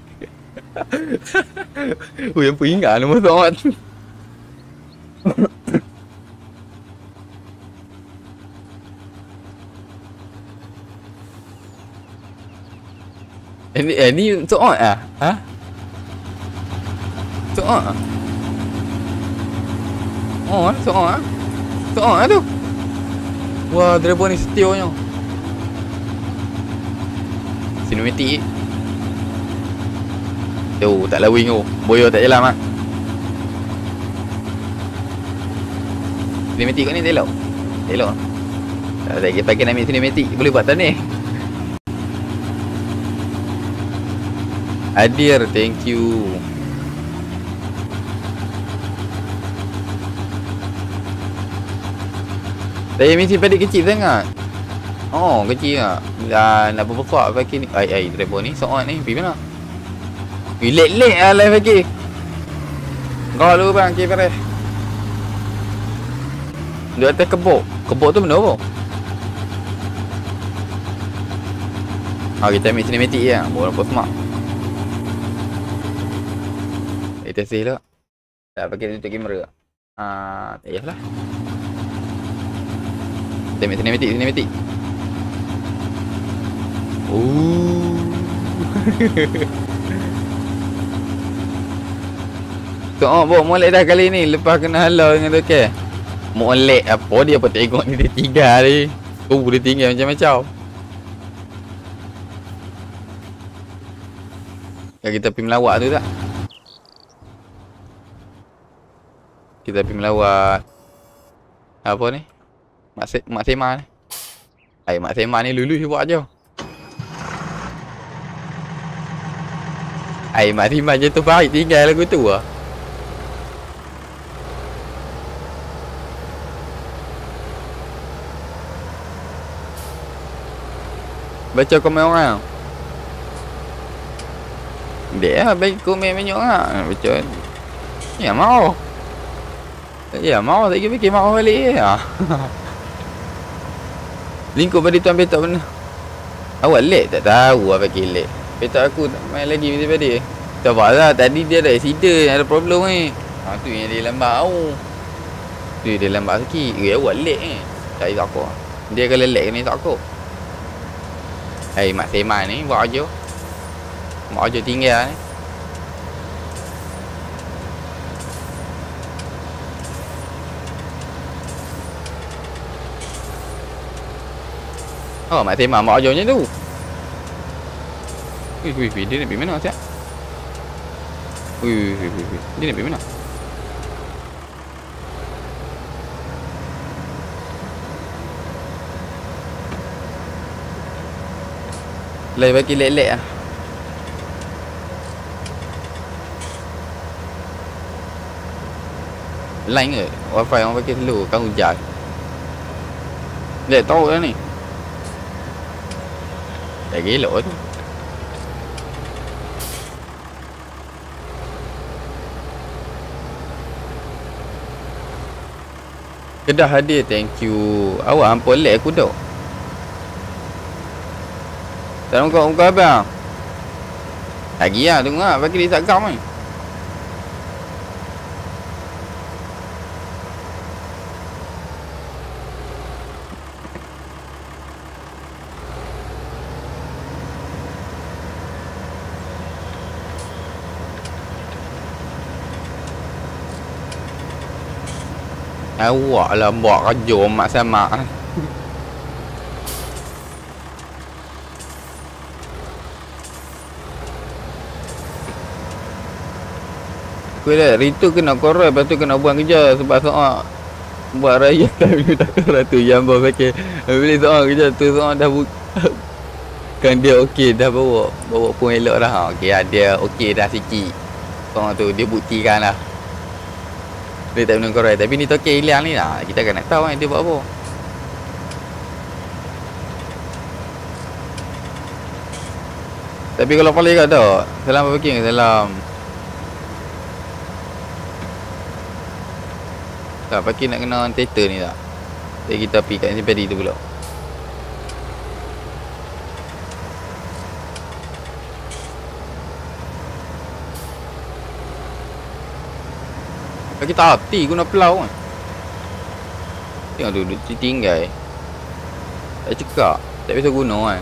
[SPEAKER 1] Oh, yang peringat nama soal tu. Eh ni, eh, ni soal ah? Ha? Soal ah? Oh, seorang ah. Seorang tu. Wah, driver ni setianya. Sinematik. Tu, tak lawing tu. Boyo tak jalan ah. Sinematik kat ni tak elok. Tak elok. Tak kita pakai nak ambil sinematik boleh buat tak ni? Hadir, thank you. Saya mesti padik kecil sangat. Oh, kecil tak? Dah nak berbesar pakai ni. Ai ai driver ni seorang ni pergi mana? Lek-lek lah live pakai. Kau lu bang, okey beres. Dia atas kebok. Kebok tu benda apa? Ha, kita ambil sinematik je. Bawa nampak smart. Kita save lah. Tak pakai tutup kamera. Haa, tak payahlah. Kita ambil sinematik, sinematik. Ooh. So, oh, bawa molek dah kali ni. Lepas kena halau dengan tu ke. Molek apa dia apa tengok ni dia tinggal ni. Oh, dia tinggal macam-macam. Kalau kita pergi melawat tu tak? Kita pergi melawat apa ni? Mak, Se Mak Sema ni. Hai, Mak Sema ni lulus buat je. Hai, Mak Sema je tu baik tinggal lagu tu lah. Baca komen orang. Dia lah baik komen banyak lah. Baca. Ya mau. Ya mau tak fikir mau balik ya. Lingkup pada tuan petak benar. Awak lek tak tahu apa pakai lek. Petak aku tak main lagi mesti pada. Tak apa lah tadi dia ada accident ada problem ni. Ha tu yang dia lambat tau. Tu dia lambat sikit. Eh awak lek ni. Tak ada apa. Dia kalau lek ni tak apa. Hai, Mak Sema ni buat aja. Buat aja tinggal ni. Oh, Mak Sema buat aja macam tu. Wih, wih, wih, dia nak pergi mana siap? Wih, wih, wih, wih, dia nak pergi mana? Lai bagi lek-lek lah. Line ke? Wifi orang pakai slow kan hujan. Lek tahu lah ni. Dah gelok tu. Kedah hadir, thank you. Awak ampun lek aku dah. Tak muka muka abang. Lagi lah tunggu lah bagi dia Instagram ni. Awak lah buat kerja mak sama. Aku dah itu kena korek, lepas tu kena buang kerja sebab seorang buat raya tapi tak korek tu yang bawa pakai. Bila seorang kerja tu seorang dah kan dia okey dah bawa bawa pun elok dah. Okey lah, dia okey dah sikit. Seorang tu dia buktikan lah. Dia tak guna korek tapi ni token hilang ni lah. Kita akan nak tahu kan dia buat apa. Tapi kalau paling kat tak. Salam apa parking? Salam. Tak, parking nak kena theater ni tak? Jadi kita pergi kat Simpedi tu pula. Kita hati guna pelau kan. Tengok tu, dia tinggal. Tak cekak. Tak bisa guna kan.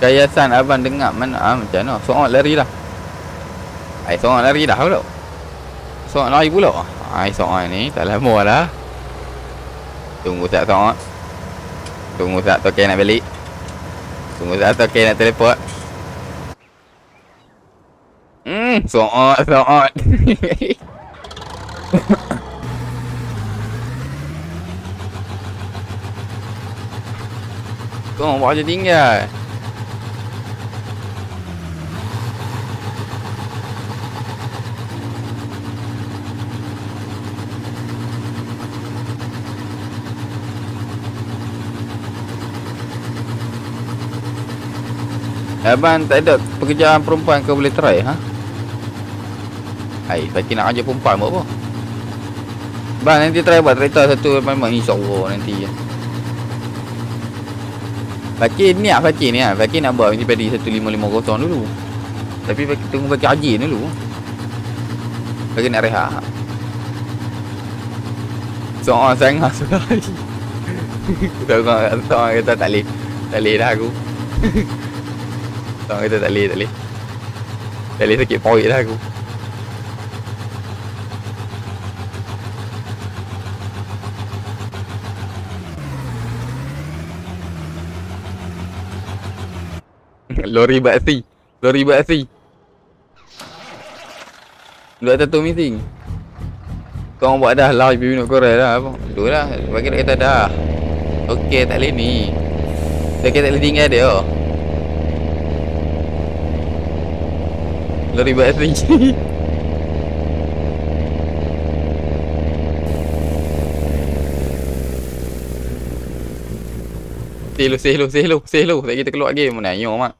[SPEAKER 1] Kayasan abang dengar mana ah, macam mana? Seorang lari dah. Ai seorang lari dah pula. Seorang lari pula. Ai seorang ni tak lama dah. Tunggu sat seorang. Tunggu sat token nak balik. Tunggu sat token nak teleport. Hmm, seorang seorang. Seorang buat je tinggal. Abang tak ada pekerjaan perempuan kau boleh try, ha? Hai, Fakir nak ajar perempuan buat apa? Bang, nanti try buat kereta satu memang insyaAllah nanti. Fakir ni lah, Fakir ni lah. Fakir nak buat mesti padi satu lima lima kosong dulu. Tapi Fakir tunggu Fakir ajin dulu. Fakir nak rehat. Seorang sangat sekali. Seorang kata tak boleh. Tak boleh dah aku. Seorang kata tak boleh, tak boleh. Tak boleh sakit poik dah aku. Lori baksi. Lori baksi. Dua satu missing. Kau buat dah live minut korang dah apa? Tu lah. Bagi nak kata dah. Okey, tak boleh ni. Dia kata tak boleh tinggal dia. Lori baksi. Say hello, say hello, say hello, say hello. Tak kita keluar game mana ayo mak.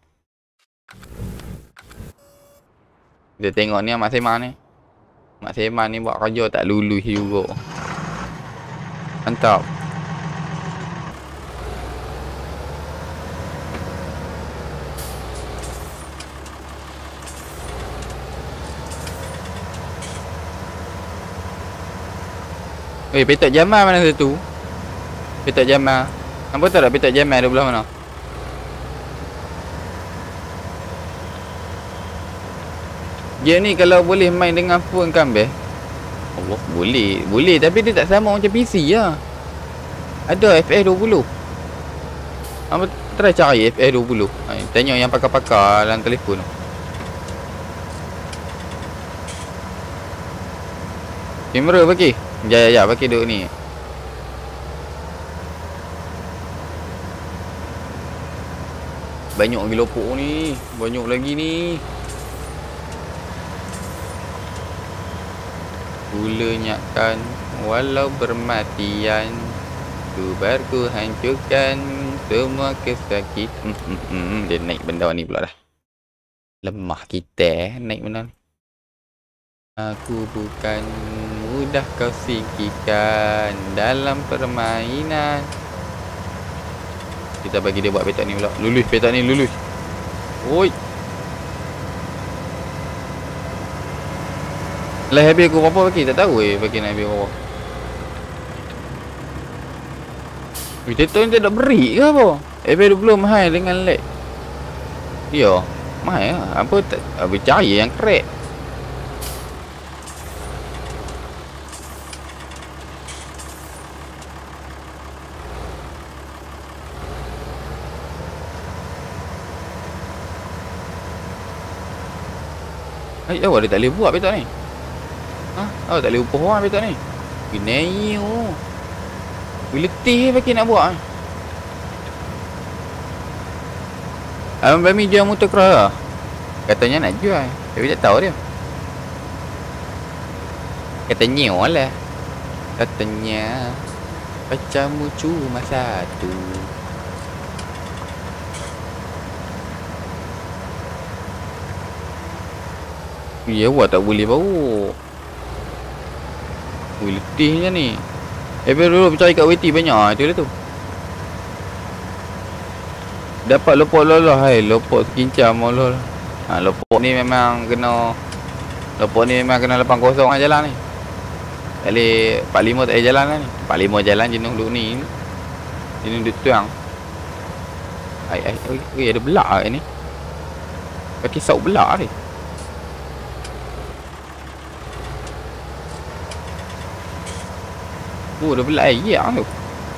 [SPEAKER 1] Dia tengok ni Mak Seman ni. Mak Seman ni buat kerja tak lulus juga. Mantap. Eh, petak Jamal mana satu? Petak Jamal. Nampak tak tak petak Jamal ada belah mana? Dia ni kalau boleh main dengan phone kan beh? Allah, boleh. Boleh tapi dia tak sama macam P C lah. Ada F P S dua puluh. Apa try cari F P S dua puluh. Ha, tanya yang pakar-pakar dalam telefon tu. Kamera pakai. Ya ya ya pakai duk ni. Banyak lagi lopok ni. Banyak lagi ni. Kulenyakkan walau bermatian, ku ku hancurkan semua kesakitan. Hmm, hmm, hmm. Dia naik benda ni pula dah. Lemah kita naik benda ni. Aku bukan mudah kau singkirkan dalam permainan. Kita bagi dia buat petak ni pula. Lulus petak ni, lulus. Oi. Lah habis aku berapa bagi? Tak tahu eh bagi nak habis berapa. Video ni tak ada beri ke apa? F P S dua puluh mahal dengan lag. Ya, mahal lah. Apa tak habis cahaya yang crack. Ay, awak dia tak boleh buat petak ni. Ha? Oh, tak boleh upah orang petak ni. Gini oh. Bila letih pakai nak buat. Abang Bami jual motocross lah. Katanya nak jual. Tapi tak tahu dia. Katanya lah. Katanya pacarmu cuma satu. Ya, awak tak boleh bawa. Ui, letihnya ni. Eh, dulu percaya kat W T banyak. Itu dia tu. Dapat lopok lolos. Hai, lopok sekincam lolos. Ha, lopok ni memang kena. Lopok ni memang kena lapan kosong lah jalan ni. Tak boleh. empat puluh lima tak boleh jalan lah ni. empat puluh lima jalan jenuh duk ni. Jenuh duk tuang. Ai ai oi, oi ada belak ah ni. Kaki sauk belak ni. Oh, ada belak air ah tu.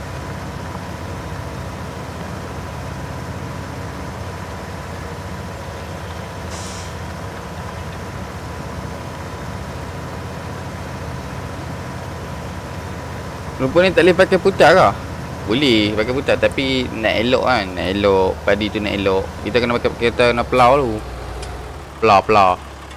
[SPEAKER 1] Rupa ni tak boleh pakai putar ke? Boleh pakai putar tapi nak elok kan. Nak elok padi tu nak elok. Kita kena pakai kita kena pelau tu. Pelau pelau.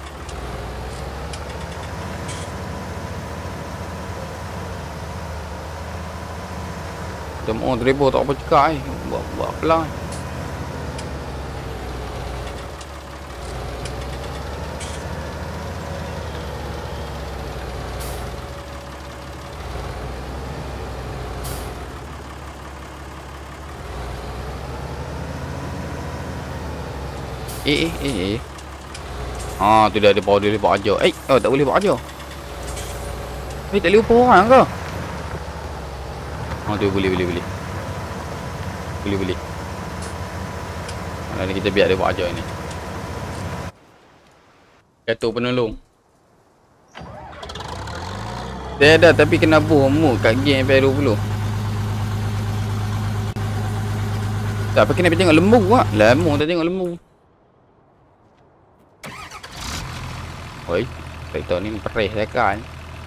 [SPEAKER 1] Macam orang driver tak apa cakap eh. Buat buat pelau. Eh eh eh eh. Ah tu dah ada bawa dia bawa aja. Eh, oh tak boleh bawa aja. Eh tak boleh upah orang ke? Ah tu boleh boleh boleh. Boleh boleh. Mana kita biar dia bawa aja ni. Kata penolong. Dia ada tapi kena buh mu kat game F dua puluh. Tak pakai nak tengok lembu ah. Lama tak tengok lembu. Oi, traktor ni perih dah kan.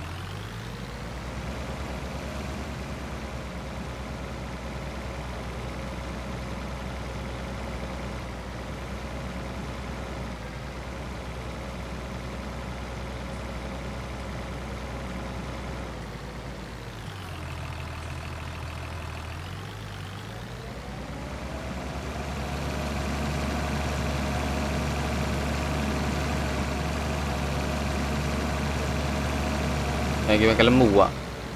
[SPEAKER 1] Lagi makan lembu ah.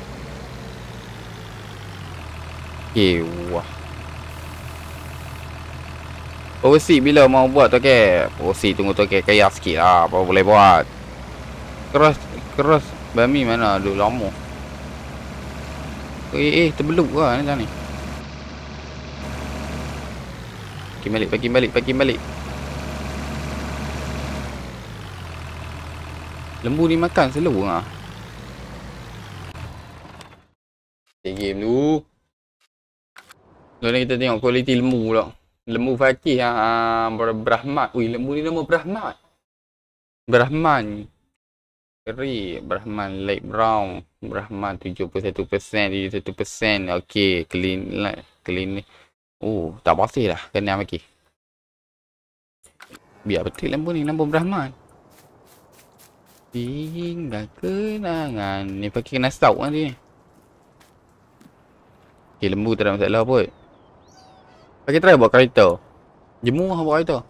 [SPEAKER 1] Okay, wah. Overseas bila mau buat tu ke? Overseas tunggu tu ke kaya sikit lah. Apa boleh buat. Keras keras bami mana dulu lama. Eh eh terbeluk lah ni ni. Pergi balik, pergi balik, pergi balik. Lembu ni makan selalu ah. Game dulu. Lalu ni kita tengok kualiti lembu pula. Lembu Fakih ah Brahman. Ui, lembu ni nama Brahman. Brahman. Keri, Brahman light brown. Brahman tujuh puluh satu peratus, tujuh puluh satu peratus. Okey, clean lah, clean ni. Oh, tak pasti dah kena lagi. Biar betul lembu ni nama Brahman. Tinggal kenangan. Ni pakai kena stout kan dia. Okay, lembu tak ada masalah pun. Pakai try buat kereta. Jemu lah buat kereta.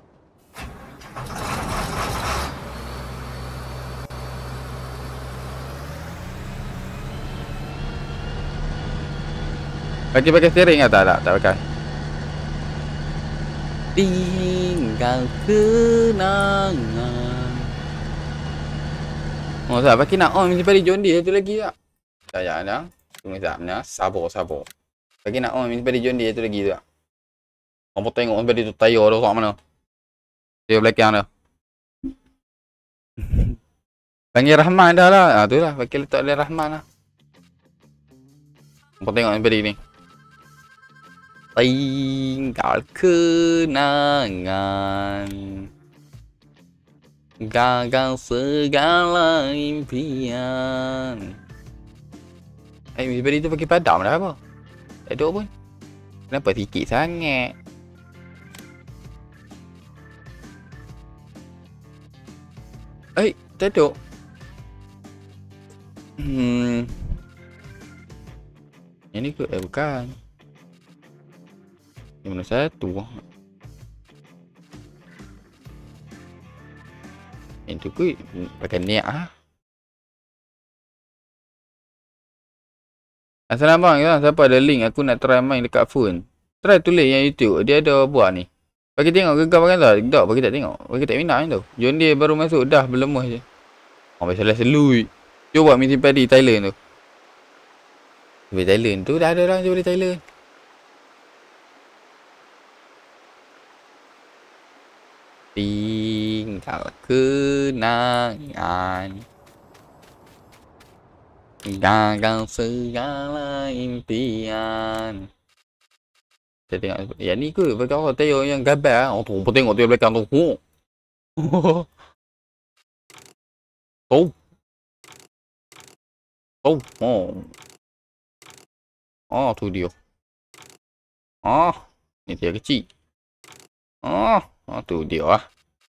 [SPEAKER 1] Pakai pakai steering ke? Tak, tak, tak pakai. Tinggal kenangan. Oh, tak pakai nak on mesti pada John Deere tu lagi tak? Tak payah dah. Tunggu sekejap ni. Sabar, sabar. Bagi nak on, minta pada John Deere tu lagi tu tak? Orang tengok sampai dia tu tayar tu kat mana. Dia belakang tu. Panggil Rahman dah lah. Ha, tu lah. Pakai letak dia Rahman lah. Orang tengok sampai dia ni. Tinggal kenangan. Gagal segala impian. Eh, daripada itu pakai padam dah apa? Tak ada pun. Kenapa sikit sangat? Eh, tak ada. Hmm. Yang ni kot? Eh, bukan. Yang mana satu? Yang tu kot pakai niat lah. Asal abang kan, siapa ada link aku nak try main dekat phone. Try tulis yang YouTube, dia ada buat ni. Bagi tengok gegar pakai tak? Tak, bagi tak tengok. Bagi tak minat tu. John Deere baru masuk dah berlemah je. Oh, biasalah selui. Cuba buat mesin padi Thailand tu. Di Thailand tu dah ada orang cuba di Thailand. tinggal kenangan, gagal segala impian. Saya tengok yang ni ke kau tengok yang gambar. Oh tu pun tengok tu yang belakang tu. Oh. Oh. Oh. Oh. Oh tu dia. Oh, ni dia kecil. Oh, oh tu dia lah.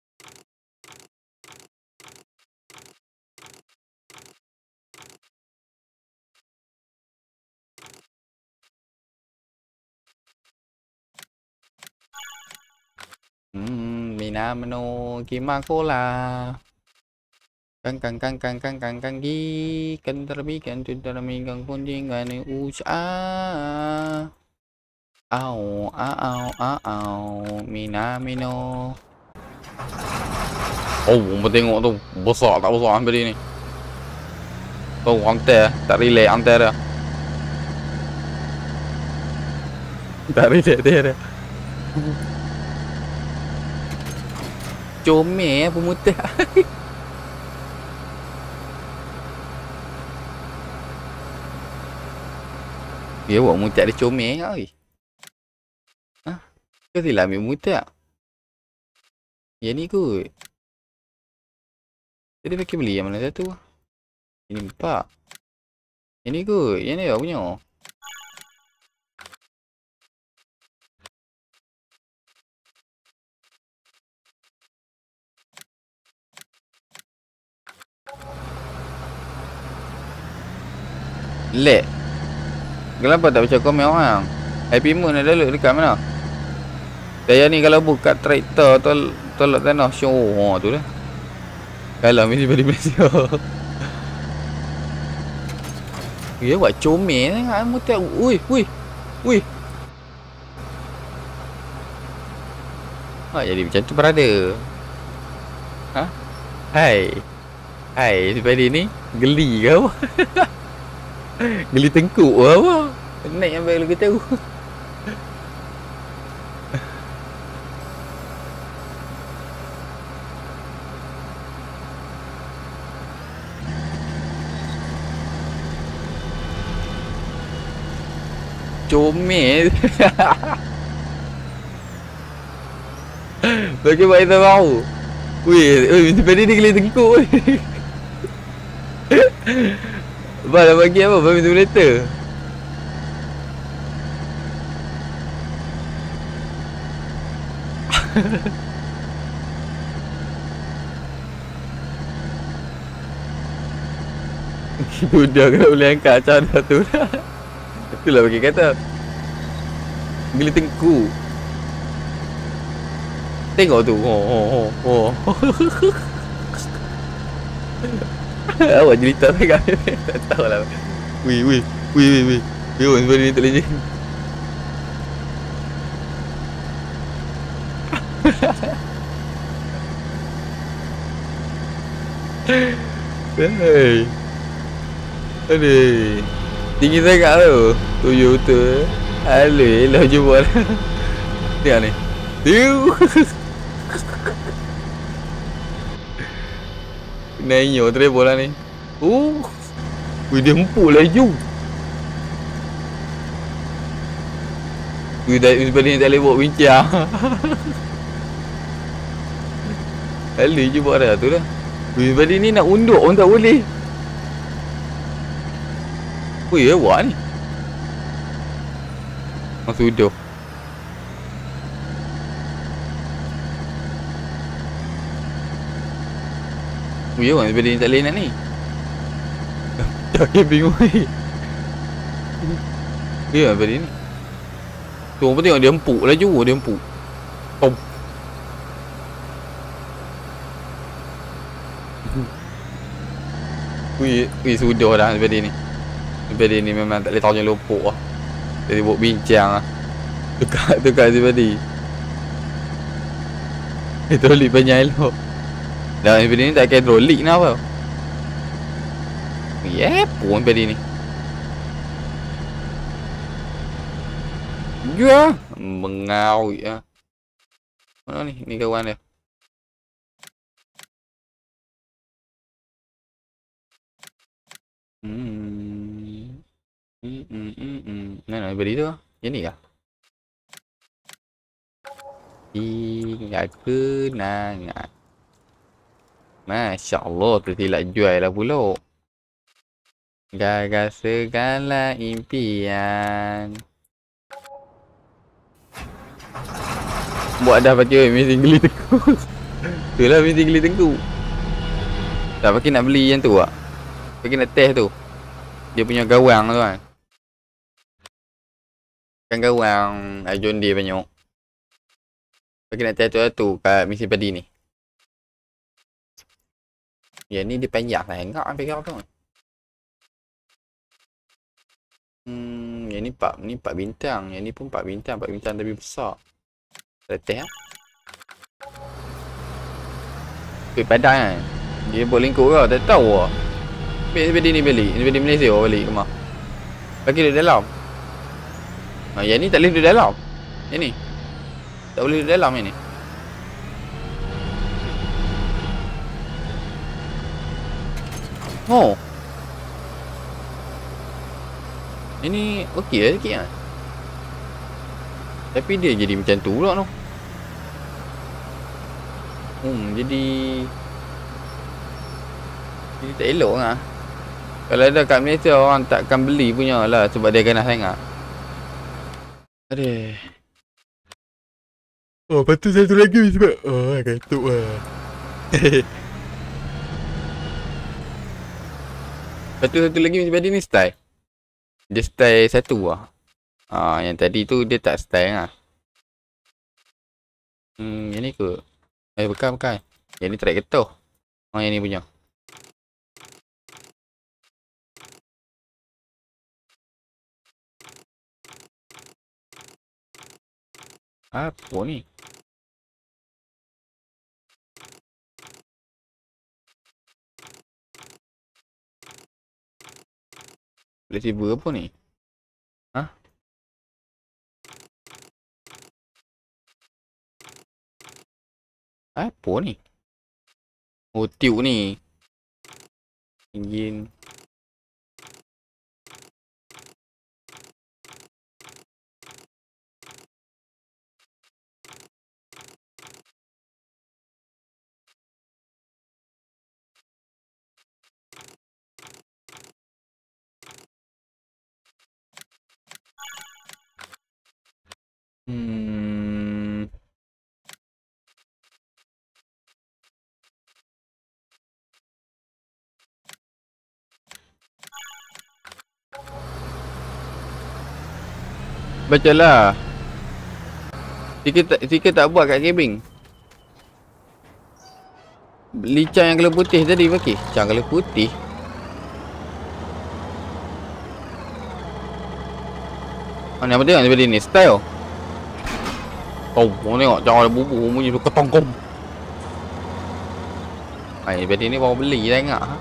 [SPEAKER 1] Hmm, minamno kimakola. Kang kang kang kang kang kang kang gi kan terbikan tu dalam minggang pun jangan usah. Au au au au minamino. Oh, mau tengok tu besar tak besar hampir ni. Tu antar, tak relay antar dah. Tak relay dia dah. Comel pemutih. Dia buat mutak dia comel oi. Ha? Kau silap ambil mutak. Yang ni kot. Dia pakai beli yang mana satu? Ini empat. Yang ni kot. Yang ni apa punya? Lag. Kenapa tak baca komen orang? Happy Moon ada look dekat mana? Saya ni kalau buka traktor tol tolak tanah show oh, tu dah. Kalau mesti balik Malaysia. Dia buat comel tengok mutak. Ui, ui. Ui. Ha jadi macam tu brother. Ha? Hai. Hai, daripada ni geli ke apa? Geli tengkuk ke apa? Naik yang baik lu tahu. Comel. Bagi buat itu tahu. Wih, wih, daripada ni geli tengkuk. Abang nak bagi apa? Abang simulator? Budak kalau boleh angkat macam mana tu lah. Itulah bagi kata geli tengkuk. Tengok tu. Oh, oh, oh, oh. Awak cerita sangat. Tak tahulah. Wih, wih, wih, wih, wih. Wih, sebab ni tak legend. Hei. Aduh. Tinggi sangat tu. Tuyul tu. Aduh, elok je buat. Tengok ni. Tiu. Naiknya treble lah ni. Oh. Wih, dia empuk laju. Wih, sebab ni tak boleh buat bincang. Alih je buat dah tu dah. Wih, sebab ni nak unduk pun tak boleh. Wih, ya buat ni. Masuk udah. Wih, ya sebab ni tak boleh nak ni. Jangan bingung ni. Ya, sebab ni. Tu orang tengok dia empuk laju, dia empuk. Tom. Wih, wih sudah dah sebab ni. Sebab ni memang tak boleh tahu yang lupuk lah. Jadi buat bincang lah. Tukar, tukar sebab ni. Hidrolik banyak elok. Dah sebab ni tak kira hidrolik nak apa. Ya pun sebab ni. Ya, mengau ya. Mana ni? Ni kawan dia. Hmm. Hmm, hmm, hmm, hmm. Mana beri tu? Yang ni kah? Ingat kenangan. Masya Allah, tersilap jual lah pula. Gagal segala impian. Buat dah pakai mesin geli tengku. Itulah mesin geli tengku. Tak pakai nak beli yang tu tak? Pakai nak test tu. Dia punya gawang tu kan. Kan gawang John Deere banyak. Pakai nak test tu lah tu kat mesin padi ni. Yang ni dia panjang sangat sampai kau tu. Hmm, yang ni empat ni empat bintang, yang ni pun empat bintang, empat bintang tapi besar. Kita test ah. Kuih padang kan. Dia buat lingkup ke? Tak tahu lah. Ni padi ni beli, ni padi Malaysia lah balik rumah. Bagi duduk dalam. Ha, yang ni tak boleh duduk dalam. Yang ni. Tak boleh duduk dalam yang ni. Oh. Ini okey lah sikit kan. Tapi dia jadi macam tu pula tu. Hmm, jadi Jadi tak elok lah. Kalau ada kat Malaysia orang takkan beli punya lah sebab dia ganas sangat. Aduh. Oh, lepas tu satu lagi sebab oh, kantuk lah. Lepas tu satu lagi macam ni style. Dia style satu lah. Ah, yang tadi tu dia tak style lah. Hmm, yang ni ke? Eh, bukan, bukan. Yang ni track ketuh. Oh, yang ni punya. Apa ni? Receiver apa ni? Hah? Apa ni? Oh, tube ni. Enjin. Hmm. Bacalah. Tika tak, Tika tak buat kat cabin. Licang yang colour putih tadi pakai. Licang colour putih. Oh, ni apa tengok daripada ni? Style. Oh, kau tengok. Jangan ada bubur. Bunyi tu ketongkong. Hai, daripada ni baru beli sangat. Ha?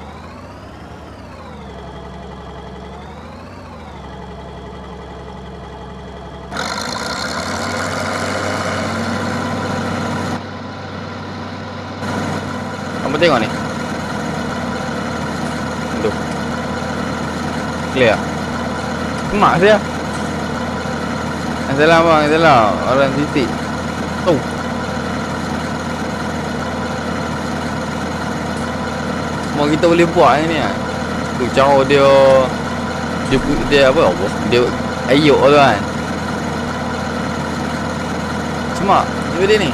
[SPEAKER 1] Apa tengok ni? Tu. Clear. Semak saya. Salam bang, salam. Orang titik. Tu. Semua kita boleh buat ni kan. Tu cara dia dia dia apa? Apa? Dia ayuk tu kan. Semak. Ni dia ni.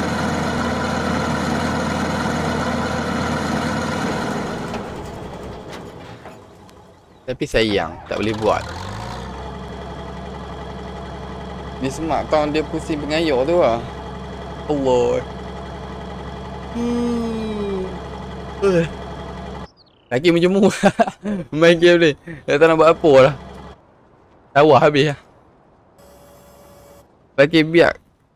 [SPEAKER 1] Tapi sayang, tak boleh buat. Dia semak kawan dia pusing pengayuk tu lah. Allah. Hmm. Uh. Lagi menjemur. Main game ni. Dah tak nak buat apa lah. Tawah habis lah. Lagi biar.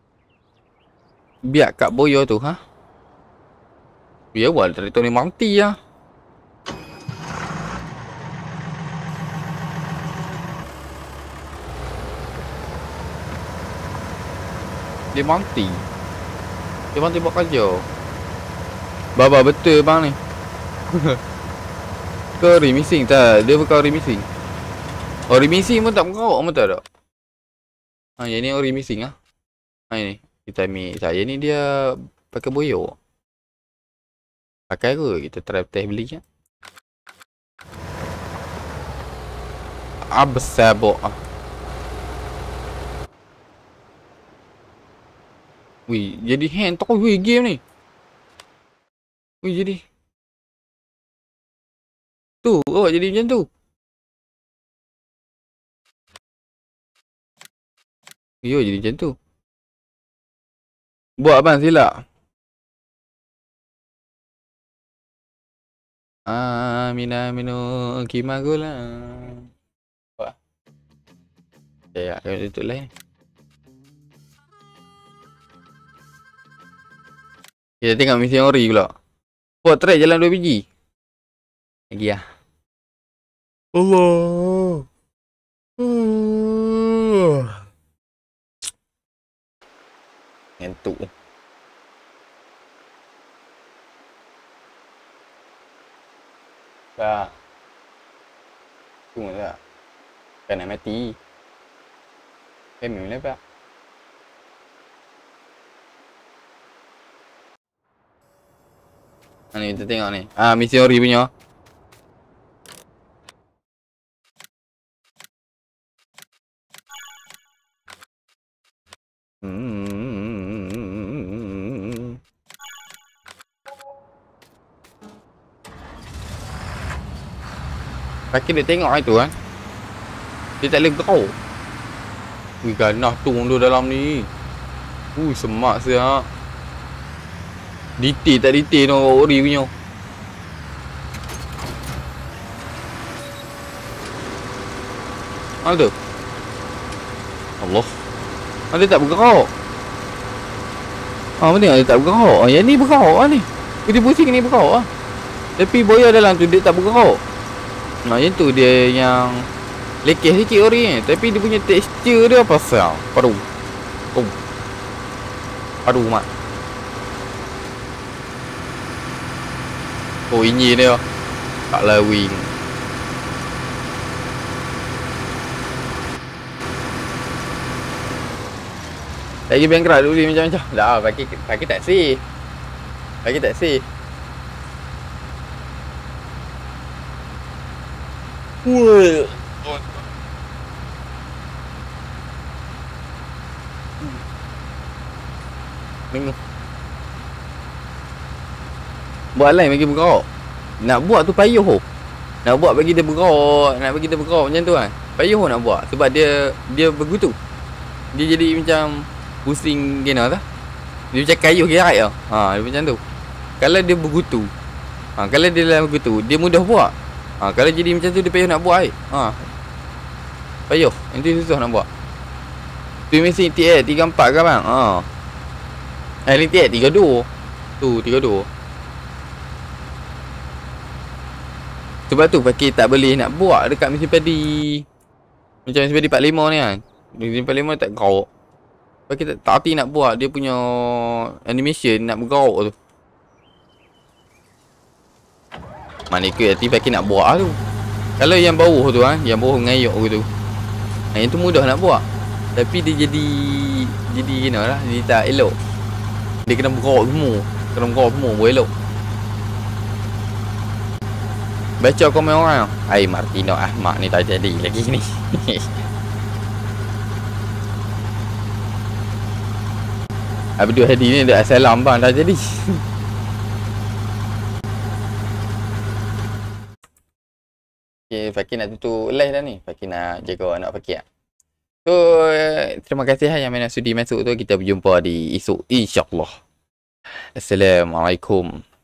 [SPEAKER 1] Biar kat boyo tu ha. Biar buat dari Tony Monty lah. Dia Monty. Dia Monty buat kerja. Baba betul bang ni. Ke ori missing tak? Dia bukan ori missing. Ori missing pun tak berkerok pun tak ada. Ha, yang ni ori missing ah. Ha ni. Kita ambil saya ni dia pakai boyo. Pakai ke? Kita try test beli je. Ah besar bok ah. Wih, jadi hand tak wih game ni. Wih jadi. Tu, oh jadi macam tu. Yo jadi macam tu. Buat abang silap. Ah, mina mino kimagula. Wah. Ya, kalau itu lain. Kita tengok misi ori pula. Buat track jalan dua biji. Lagi lah. Allah. Uh. Ngantuk. Tak. Tunggu tak. Kan nak mati. Kan memang lepas. Ni kita tengok ni. Ah, misi ori punya. Hmm. Kaki dia tengok itu kan. Dia tak boleh berau. Wih, ganah tu dia dalam ni. Ui, semak siap. Detail tak detail no ori punya. Ada. Allah. Ada tak bergerak. Ah, mana dia tak bergerak. Ah, yang ni bergerak ah ni. Putih pusing ni bergerak ah. Tapi boya dalam tu dia tak bergerak. Nah, yang tu dia yang lekeh sikit ori ni. Tapi dia punya tekstur dia pasal paru. Oh. Paru mak. Oh, ini dia. Tak lawing. Lagi bankrupt dulu ni macam-macam. Dah, bagi bagi taksi. Bagi taksi. Woi. Tengok. Buat lain bagi bergerak. Nak buat tu payuh. Nak buat bagi dia bergerak, nak bagi dia bergerak macam tu kan. Payuh nak buat sebab dia dia begitu. Dia jadi macam pusing gena tak? Dia macam kayu gerak tau. Ha, dia macam tu. Kalau dia begitu. Ha, kalau dia dalam begitu, dia mudah buat. Ha, kalau jadi macam tu dia payuh nak buat ai. Ha. Payuh, nanti susah nak buat. Tu mesin T X tiga empat ke bang? Ha. Eh, ni T X tiga dua. Tu tiga dua. Sebab tu pakai tak boleh nak buat dekat mesin padi. Macam mesin padi empat puluh lima ni kan. Mesin empat puluh lima tak gerok. Pakai tak, tak hati nak buat dia punya animation nak bergerok tu. Mana ke hati pakai nak buat lah tu. Kalau yang bawah tu kan, yang bawah ngayuk gitu. Nah, yang tu mudah nak buat. Tapi dia jadi jadi gini lah, dia tak elok. Dia kena bergerok semua. Kena bergerok semua boleh elok. Baca komen orang. Hai Martino Ahmad ni tak jadi lagi ni. Abdul Hadi ni dah salam bang dah jadi. Okay, Fakir nak tutup live dah ni. Fakir nak jaga anak Fakir. So, terima kasih yang mana sudi masuk tu. Kita berjumpa di esok insya-Allah. Assalamualaikum.